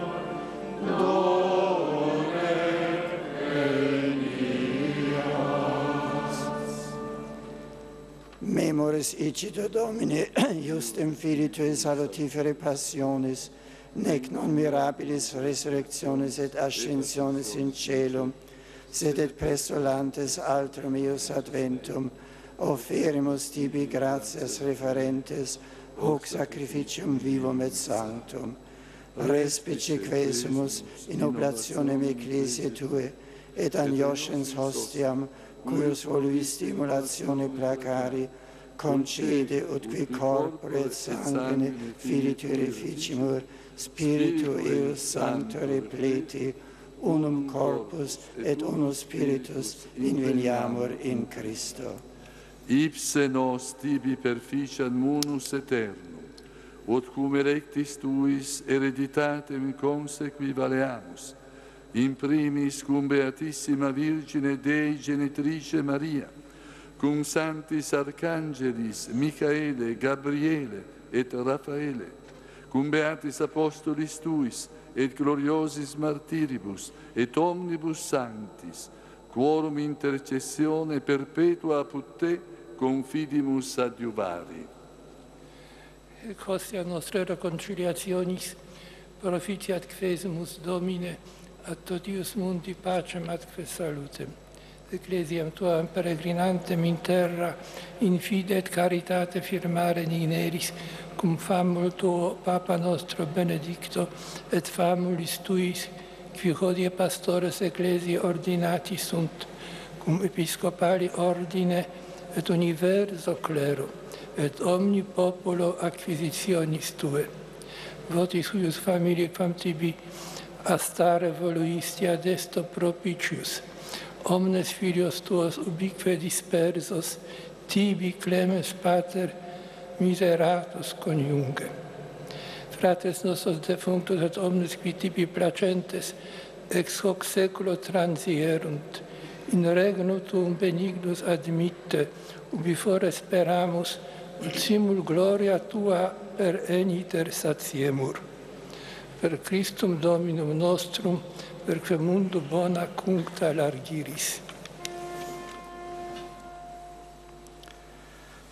donec venias. Memoris icito Domine, justem Filii Tui salutifere passionis, nec non mirabilis resurrectionis et ascensionis in celum, sed et prestolantes altrum eius adventum, offerimus tibi gratias referentes, hoc sacrificium vivum et sanctum. Respice quesumus in oblationem ecclesiae Tue, et agnoscens hostiam, cuius voluis stimulatione placari, concede ut qui corpore et sanguine Filii Tui reficimur, Spiritu eius Sancto repleti, unum corpus et unus Spiritus inveniamur in Christo. Ipse nos tibi perficiat munus aeternum, ut cum erectis Tuis hereditatem consequi valeamus, in primis cum Beatissima Virgine Dei Genitrice Maria, cum sanctis arcangelis Michaele, Gabriele et Raphaele, cum beatis apostolis Tuis et gloriosis martiribus et omnibus sanctis, quorum intercessione perpetua apud Te confidimus adiuvari. Ec hostia nostra reconciliationis proficiat quesumus Domine, ad totius mundi pacem atque salutem. Ecclesiam Tuam peregrinantem in terra, in fide et caritate firmare ineris, cum famul Tuo, Papa nostro Benedicto, et famulis Tuis, qui hodie pastores ecclesiae ordinati sunt, cum episcopali ordine et universo clero, et omni populo acquisitionis Tue. Votis huius familiae quam Tibi astare voluisti ad esto propitius, omnes filios Tuos ubique dispersos, Tibi clemens Pater miseratus coniunge. Fratres nostros defunctus et omnes qui Tibi placentes ex hoc seculo transierunt, in regno Tuum benignus admitte, ubi fore speramus, ut simul gloria Tua per eniter satiemur. Per Christum Dominum nostrum, perque mundo bona cuncta largiris.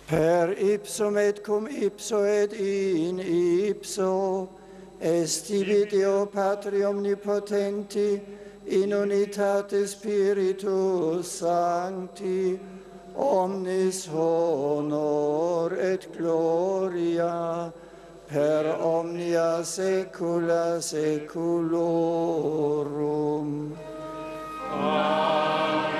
Per ipsum et cum ipso et in ipso, est tibi Deo Patri omnipotenti, in unitate Spiritus Sancti, omnis honor et gloria, per omnia saecula saeculorum. Amen.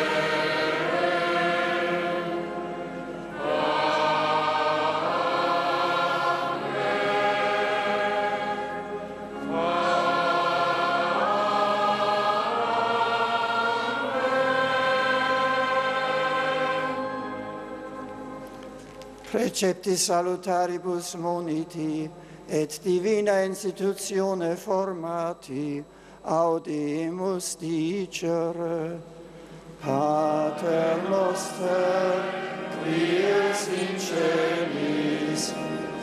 Preceptis salutaribus moniti, et divina institutione formati, audimus dicere. Pater noster, qui es in celis,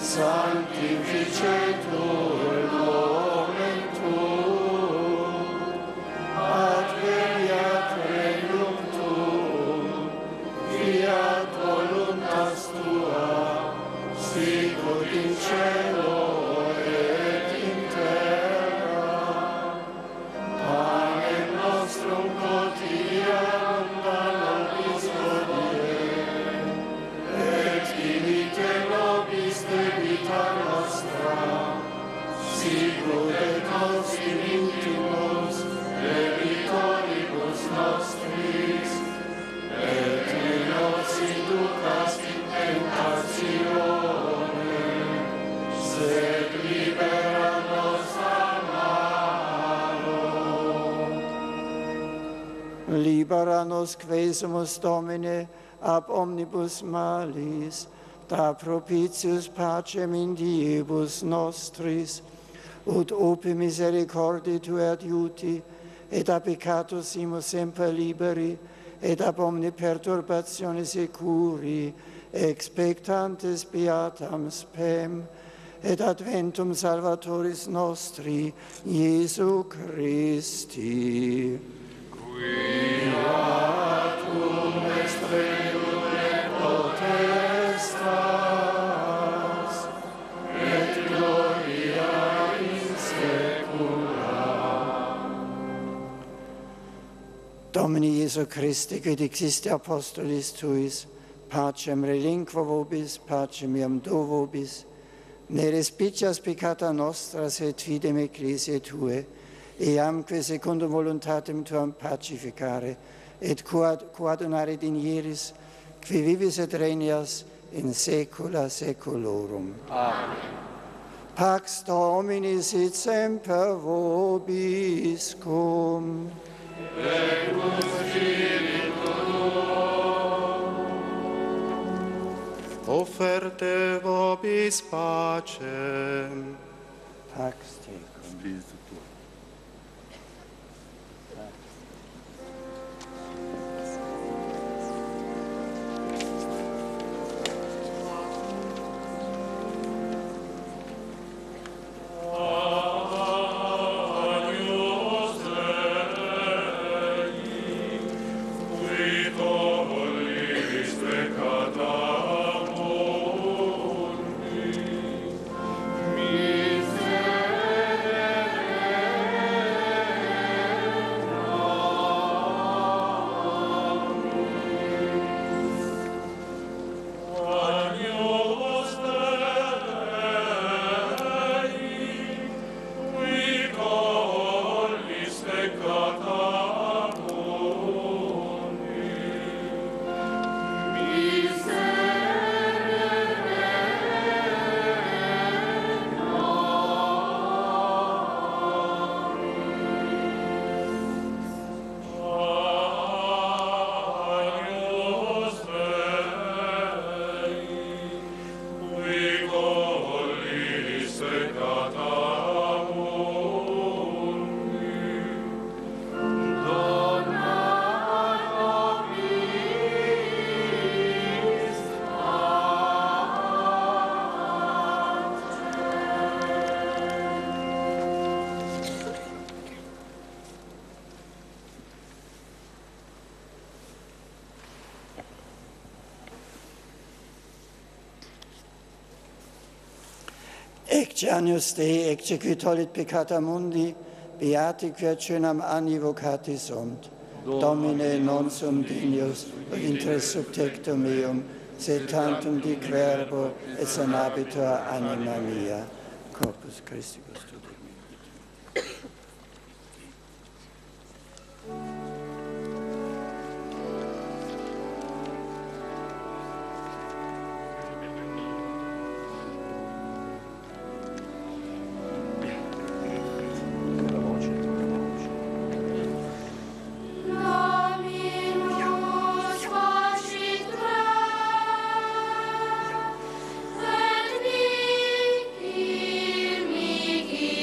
sanctificetur nomen tuum, adveniat regnum tuum, fiat voluntas tua, sicut in cielo et in terra. Panem nostrum quotidianum da nobis hodie, et dimitte nobis debita nostra, sicut et nos dimittimus debitoribus nostris, et ne nos inducas in tentatione, sed libera nos a malo. Libera nos quesumus, Domine, ab omnibus malis, da propitius pacem in diebus nostris, ut upi misericordii Tui adiuti, et a peccatus simus semper liberi, et ab omni perturbatione securi, expectantes beatam spem, et adventum Salvatoris nostri, Iesu Christi. Quia tum est regnum et potestas, et gloria in saecula. Domini Iesu Christi, qui dixiste apostolis Tuis, pacem relinquo vobis, pacem iam do vobis, ne respicias peccata nostra, sed fidem ecclesiae Tue, eamque secundum voluntatem Tuam pacificare, et coadunare dinieris, qui vivis et regnias in saecula saeculorum. Amen. Pax Domini sit semper vobiscum. Et cum spiritu tuo. Offerte vobis pacem. Pax tecum. Spiritu tuo. Miserere Agnus Dei, ecce tollit peccata mundi, beati qui ad coenam anni vocati sunt. Domine non sum dignus, ut intre subtectum meum, sed tantum dic verbo, et sanabitur anima mia. Corpus Christi custodem. Mihi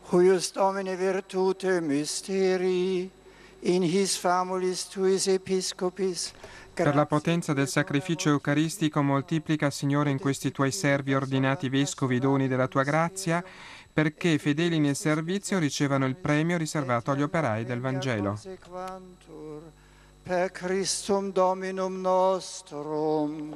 Huius Domine virtute mysteri, in his famulis tuis episcopis, Per la potenza del sacrificio eucaristico moltiplica, Signore, in questi tuoi servi ordinati vescovi i doni della tua grazia, perché fedeli nel servizio ricevano il premio riservato agli operai del Vangelo. Per Christum Dominum nostrum.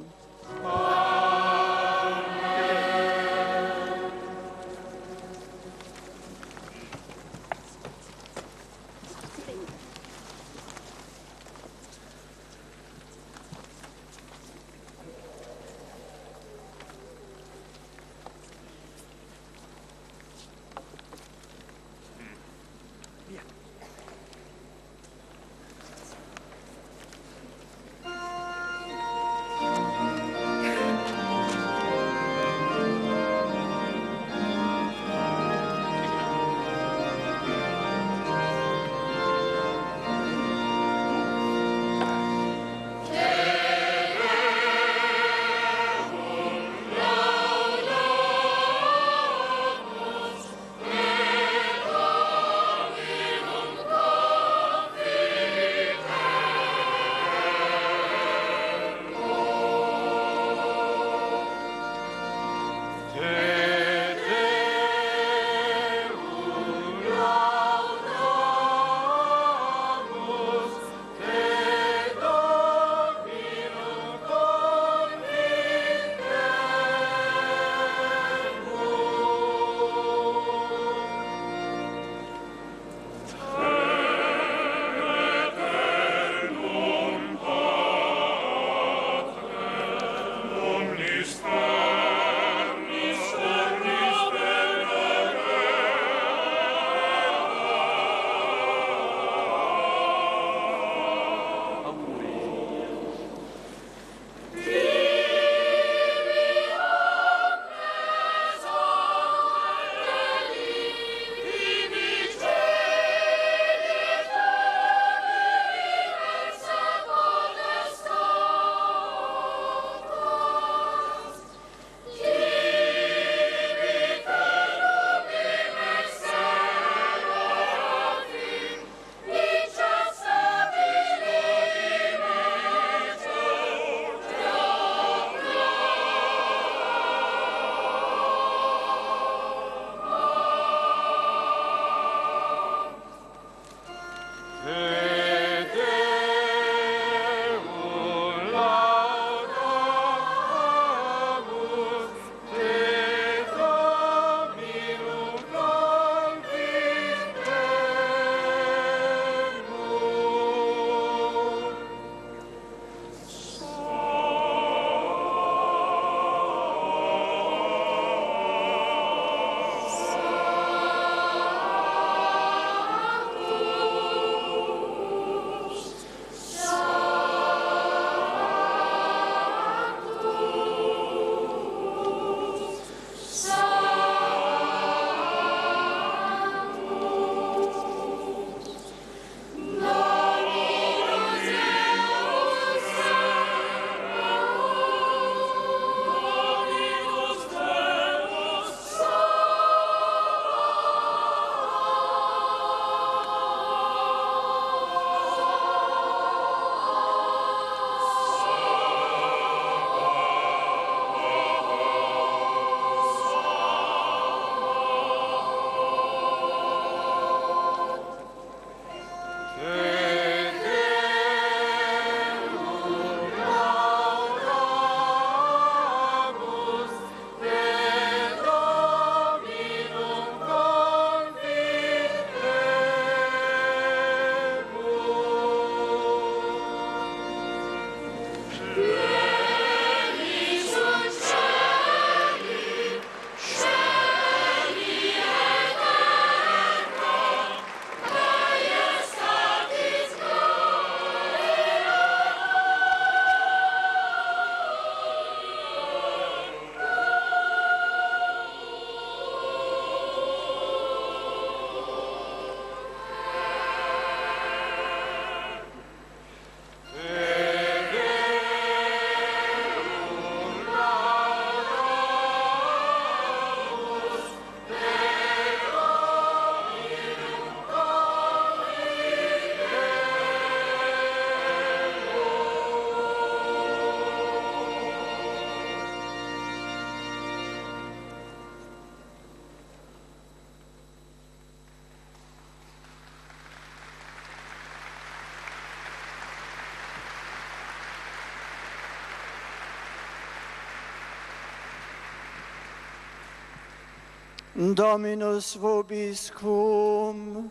Dominus vobiscum.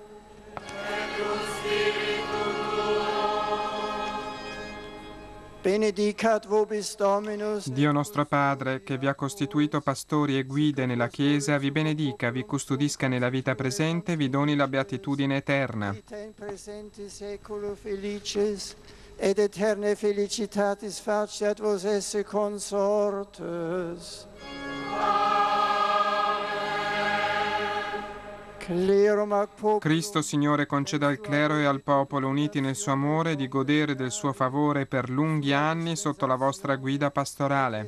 Benedicat vobis Dominus. Dio nostro Padre, che vi ha costituito pastori e guide nella Chiesa, vi benedica, vi custodisca nella vita presente, vi doni la beatitudine eterna. Vita in presente seculo felicis, ed eterne felicitatis faciat vos esse consortes. Cristo Signore conceda al clero e al popolo, uniti nel suo amore, di godere del suo favore per lunghi anni sotto la vostra guida pastorale.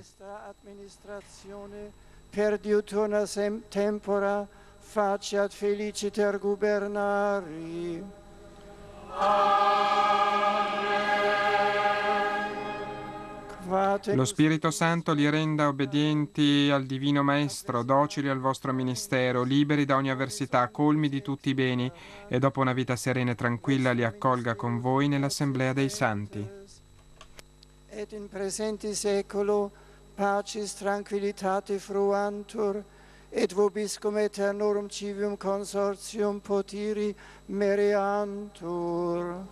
Per diuturna tempora faciat feliciter gubernari. Lo Spirito Santo li renda obbedienti al Divino Maestro, docili al vostro ministero, liberi da ogni avversità, colmi di tutti i beni, e dopo una vita serena e tranquilla li accolga con voi nell'assemblea dei santi. Et in presenti seculo pacis tranquillitate fruantur, et vobiscum aeternorum civium consortium potiri meriantur.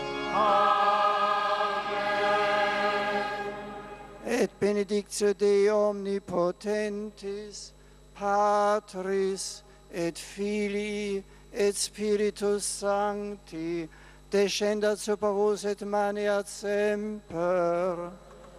Et benedictio Dei omnipotentis, Patris et Filii et Spiritus Sancti, descendat super vos et maneat semper.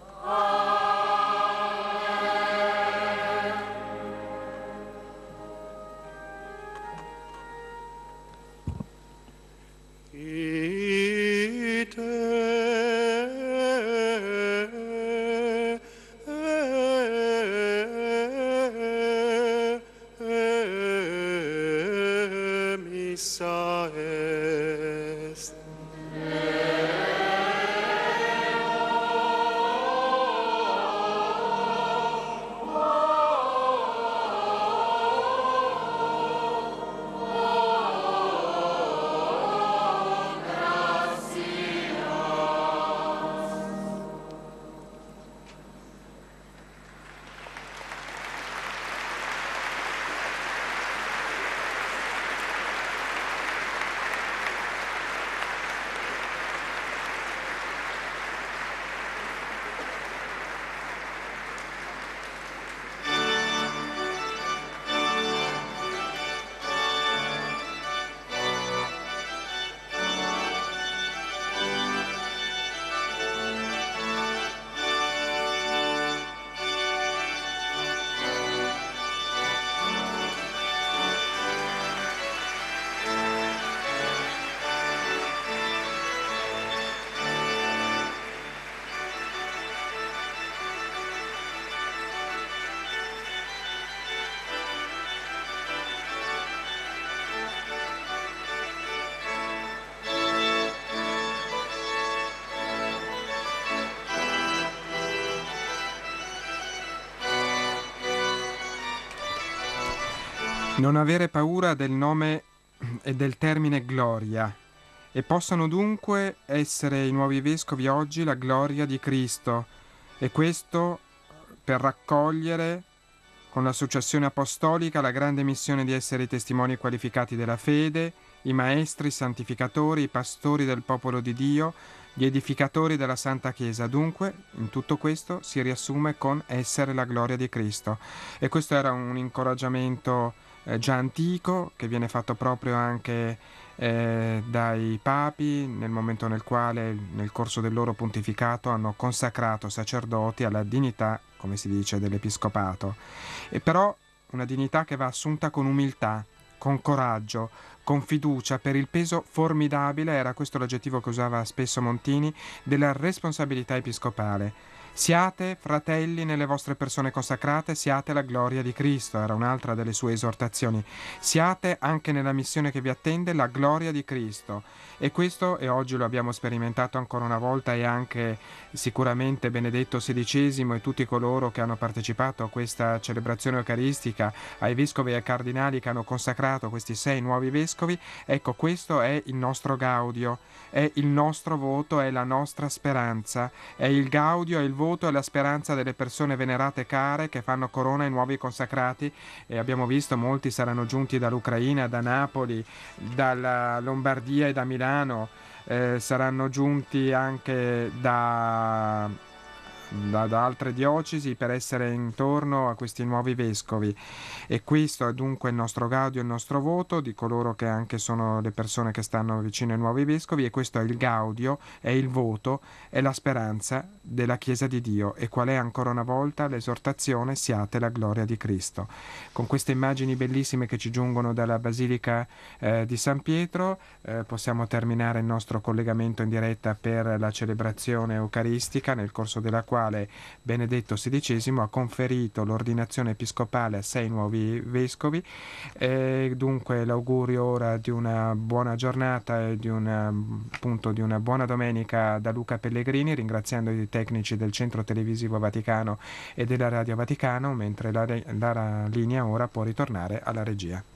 Non avere paura del nome e del termine gloria, e possano dunque essere i nuovi vescovi oggi la gloria di Cristo, e questo per raccogliere con la successione apostolica la grande missione di essere i testimoni qualificati della fede, i maestri, i santificatori, i pastori del popolo di Dio, gli edificatori della Santa Chiesa. Dunque, in tutto questo si riassume con essere la gloria di Cristo. E questo era un incoraggiamento già antico, che viene fatto proprio anche dai papi nel momento nel quale, nel corso del loro pontificato, hanno consacrato sacerdoti alla dignità, come si dice, dell'episcopato. E però una dignità che va assunta con umiltà, con coraggio, con fiducia per il peso formidabile, era questo l'aggettivo che usava spesso Montini, della responsabilità episcopale. Siate fratelli nelle vostre persone consacrate, siate la gloria di Cristo, era un'altra delle sue esortazioni. Siate anche nella missione che vi attende la gloria di Cristo. E questo, e oggi lo abbiamo sperimentato ancora una volta, e anche sicuramente Benedetto XVI e tutti coloro che hanno partecipato a questa celebrazione eucaristica, ai vescovi e ai cardinali che hanno consacrato questi 6 nuovi vescovi, ecco, questo è il nostro gaudio, è il nostro voto, è la nostra speranza, è il gaudio, è il voto e la speranza delle persone venerate care che fanno corona ai nuovi consacrati, e abbiamo visto molti saranno giunti dall'Ucraina, da Napoli, dalla Lombardia e da Milano, saranno giunti anche da altre diocesi per essere intorno a questi nuovi vescovi, e questo è dunque il nostro gaudio, il nostro voto di coloro che anche sono le persone che stanno vicino ai nuovi vescovi, e questo è il gaudio, è il voto, è la speranza della Chiesa di Dio. E qual è ancora una volta l'esortazione? Siate la gloria di Cristo. Con queste immagini bellissime che ci giungono dalla Basilica di San Pietro possiamo terminare il nostro collegamento in diretta per la celebrazione eucaristica, nel corso della quale Benedetto XVI ha conferito l'ordinazione episcopale a 6 nuovi vescovi. Dunque l'augurio ora di una buona giornata e di una buona domenica da Luca Pellegrini, ringraziando i tecnici del Centro Televisivo Vaticano e della Radio Vaticano, mentre la linea ora può ritornare alla regia.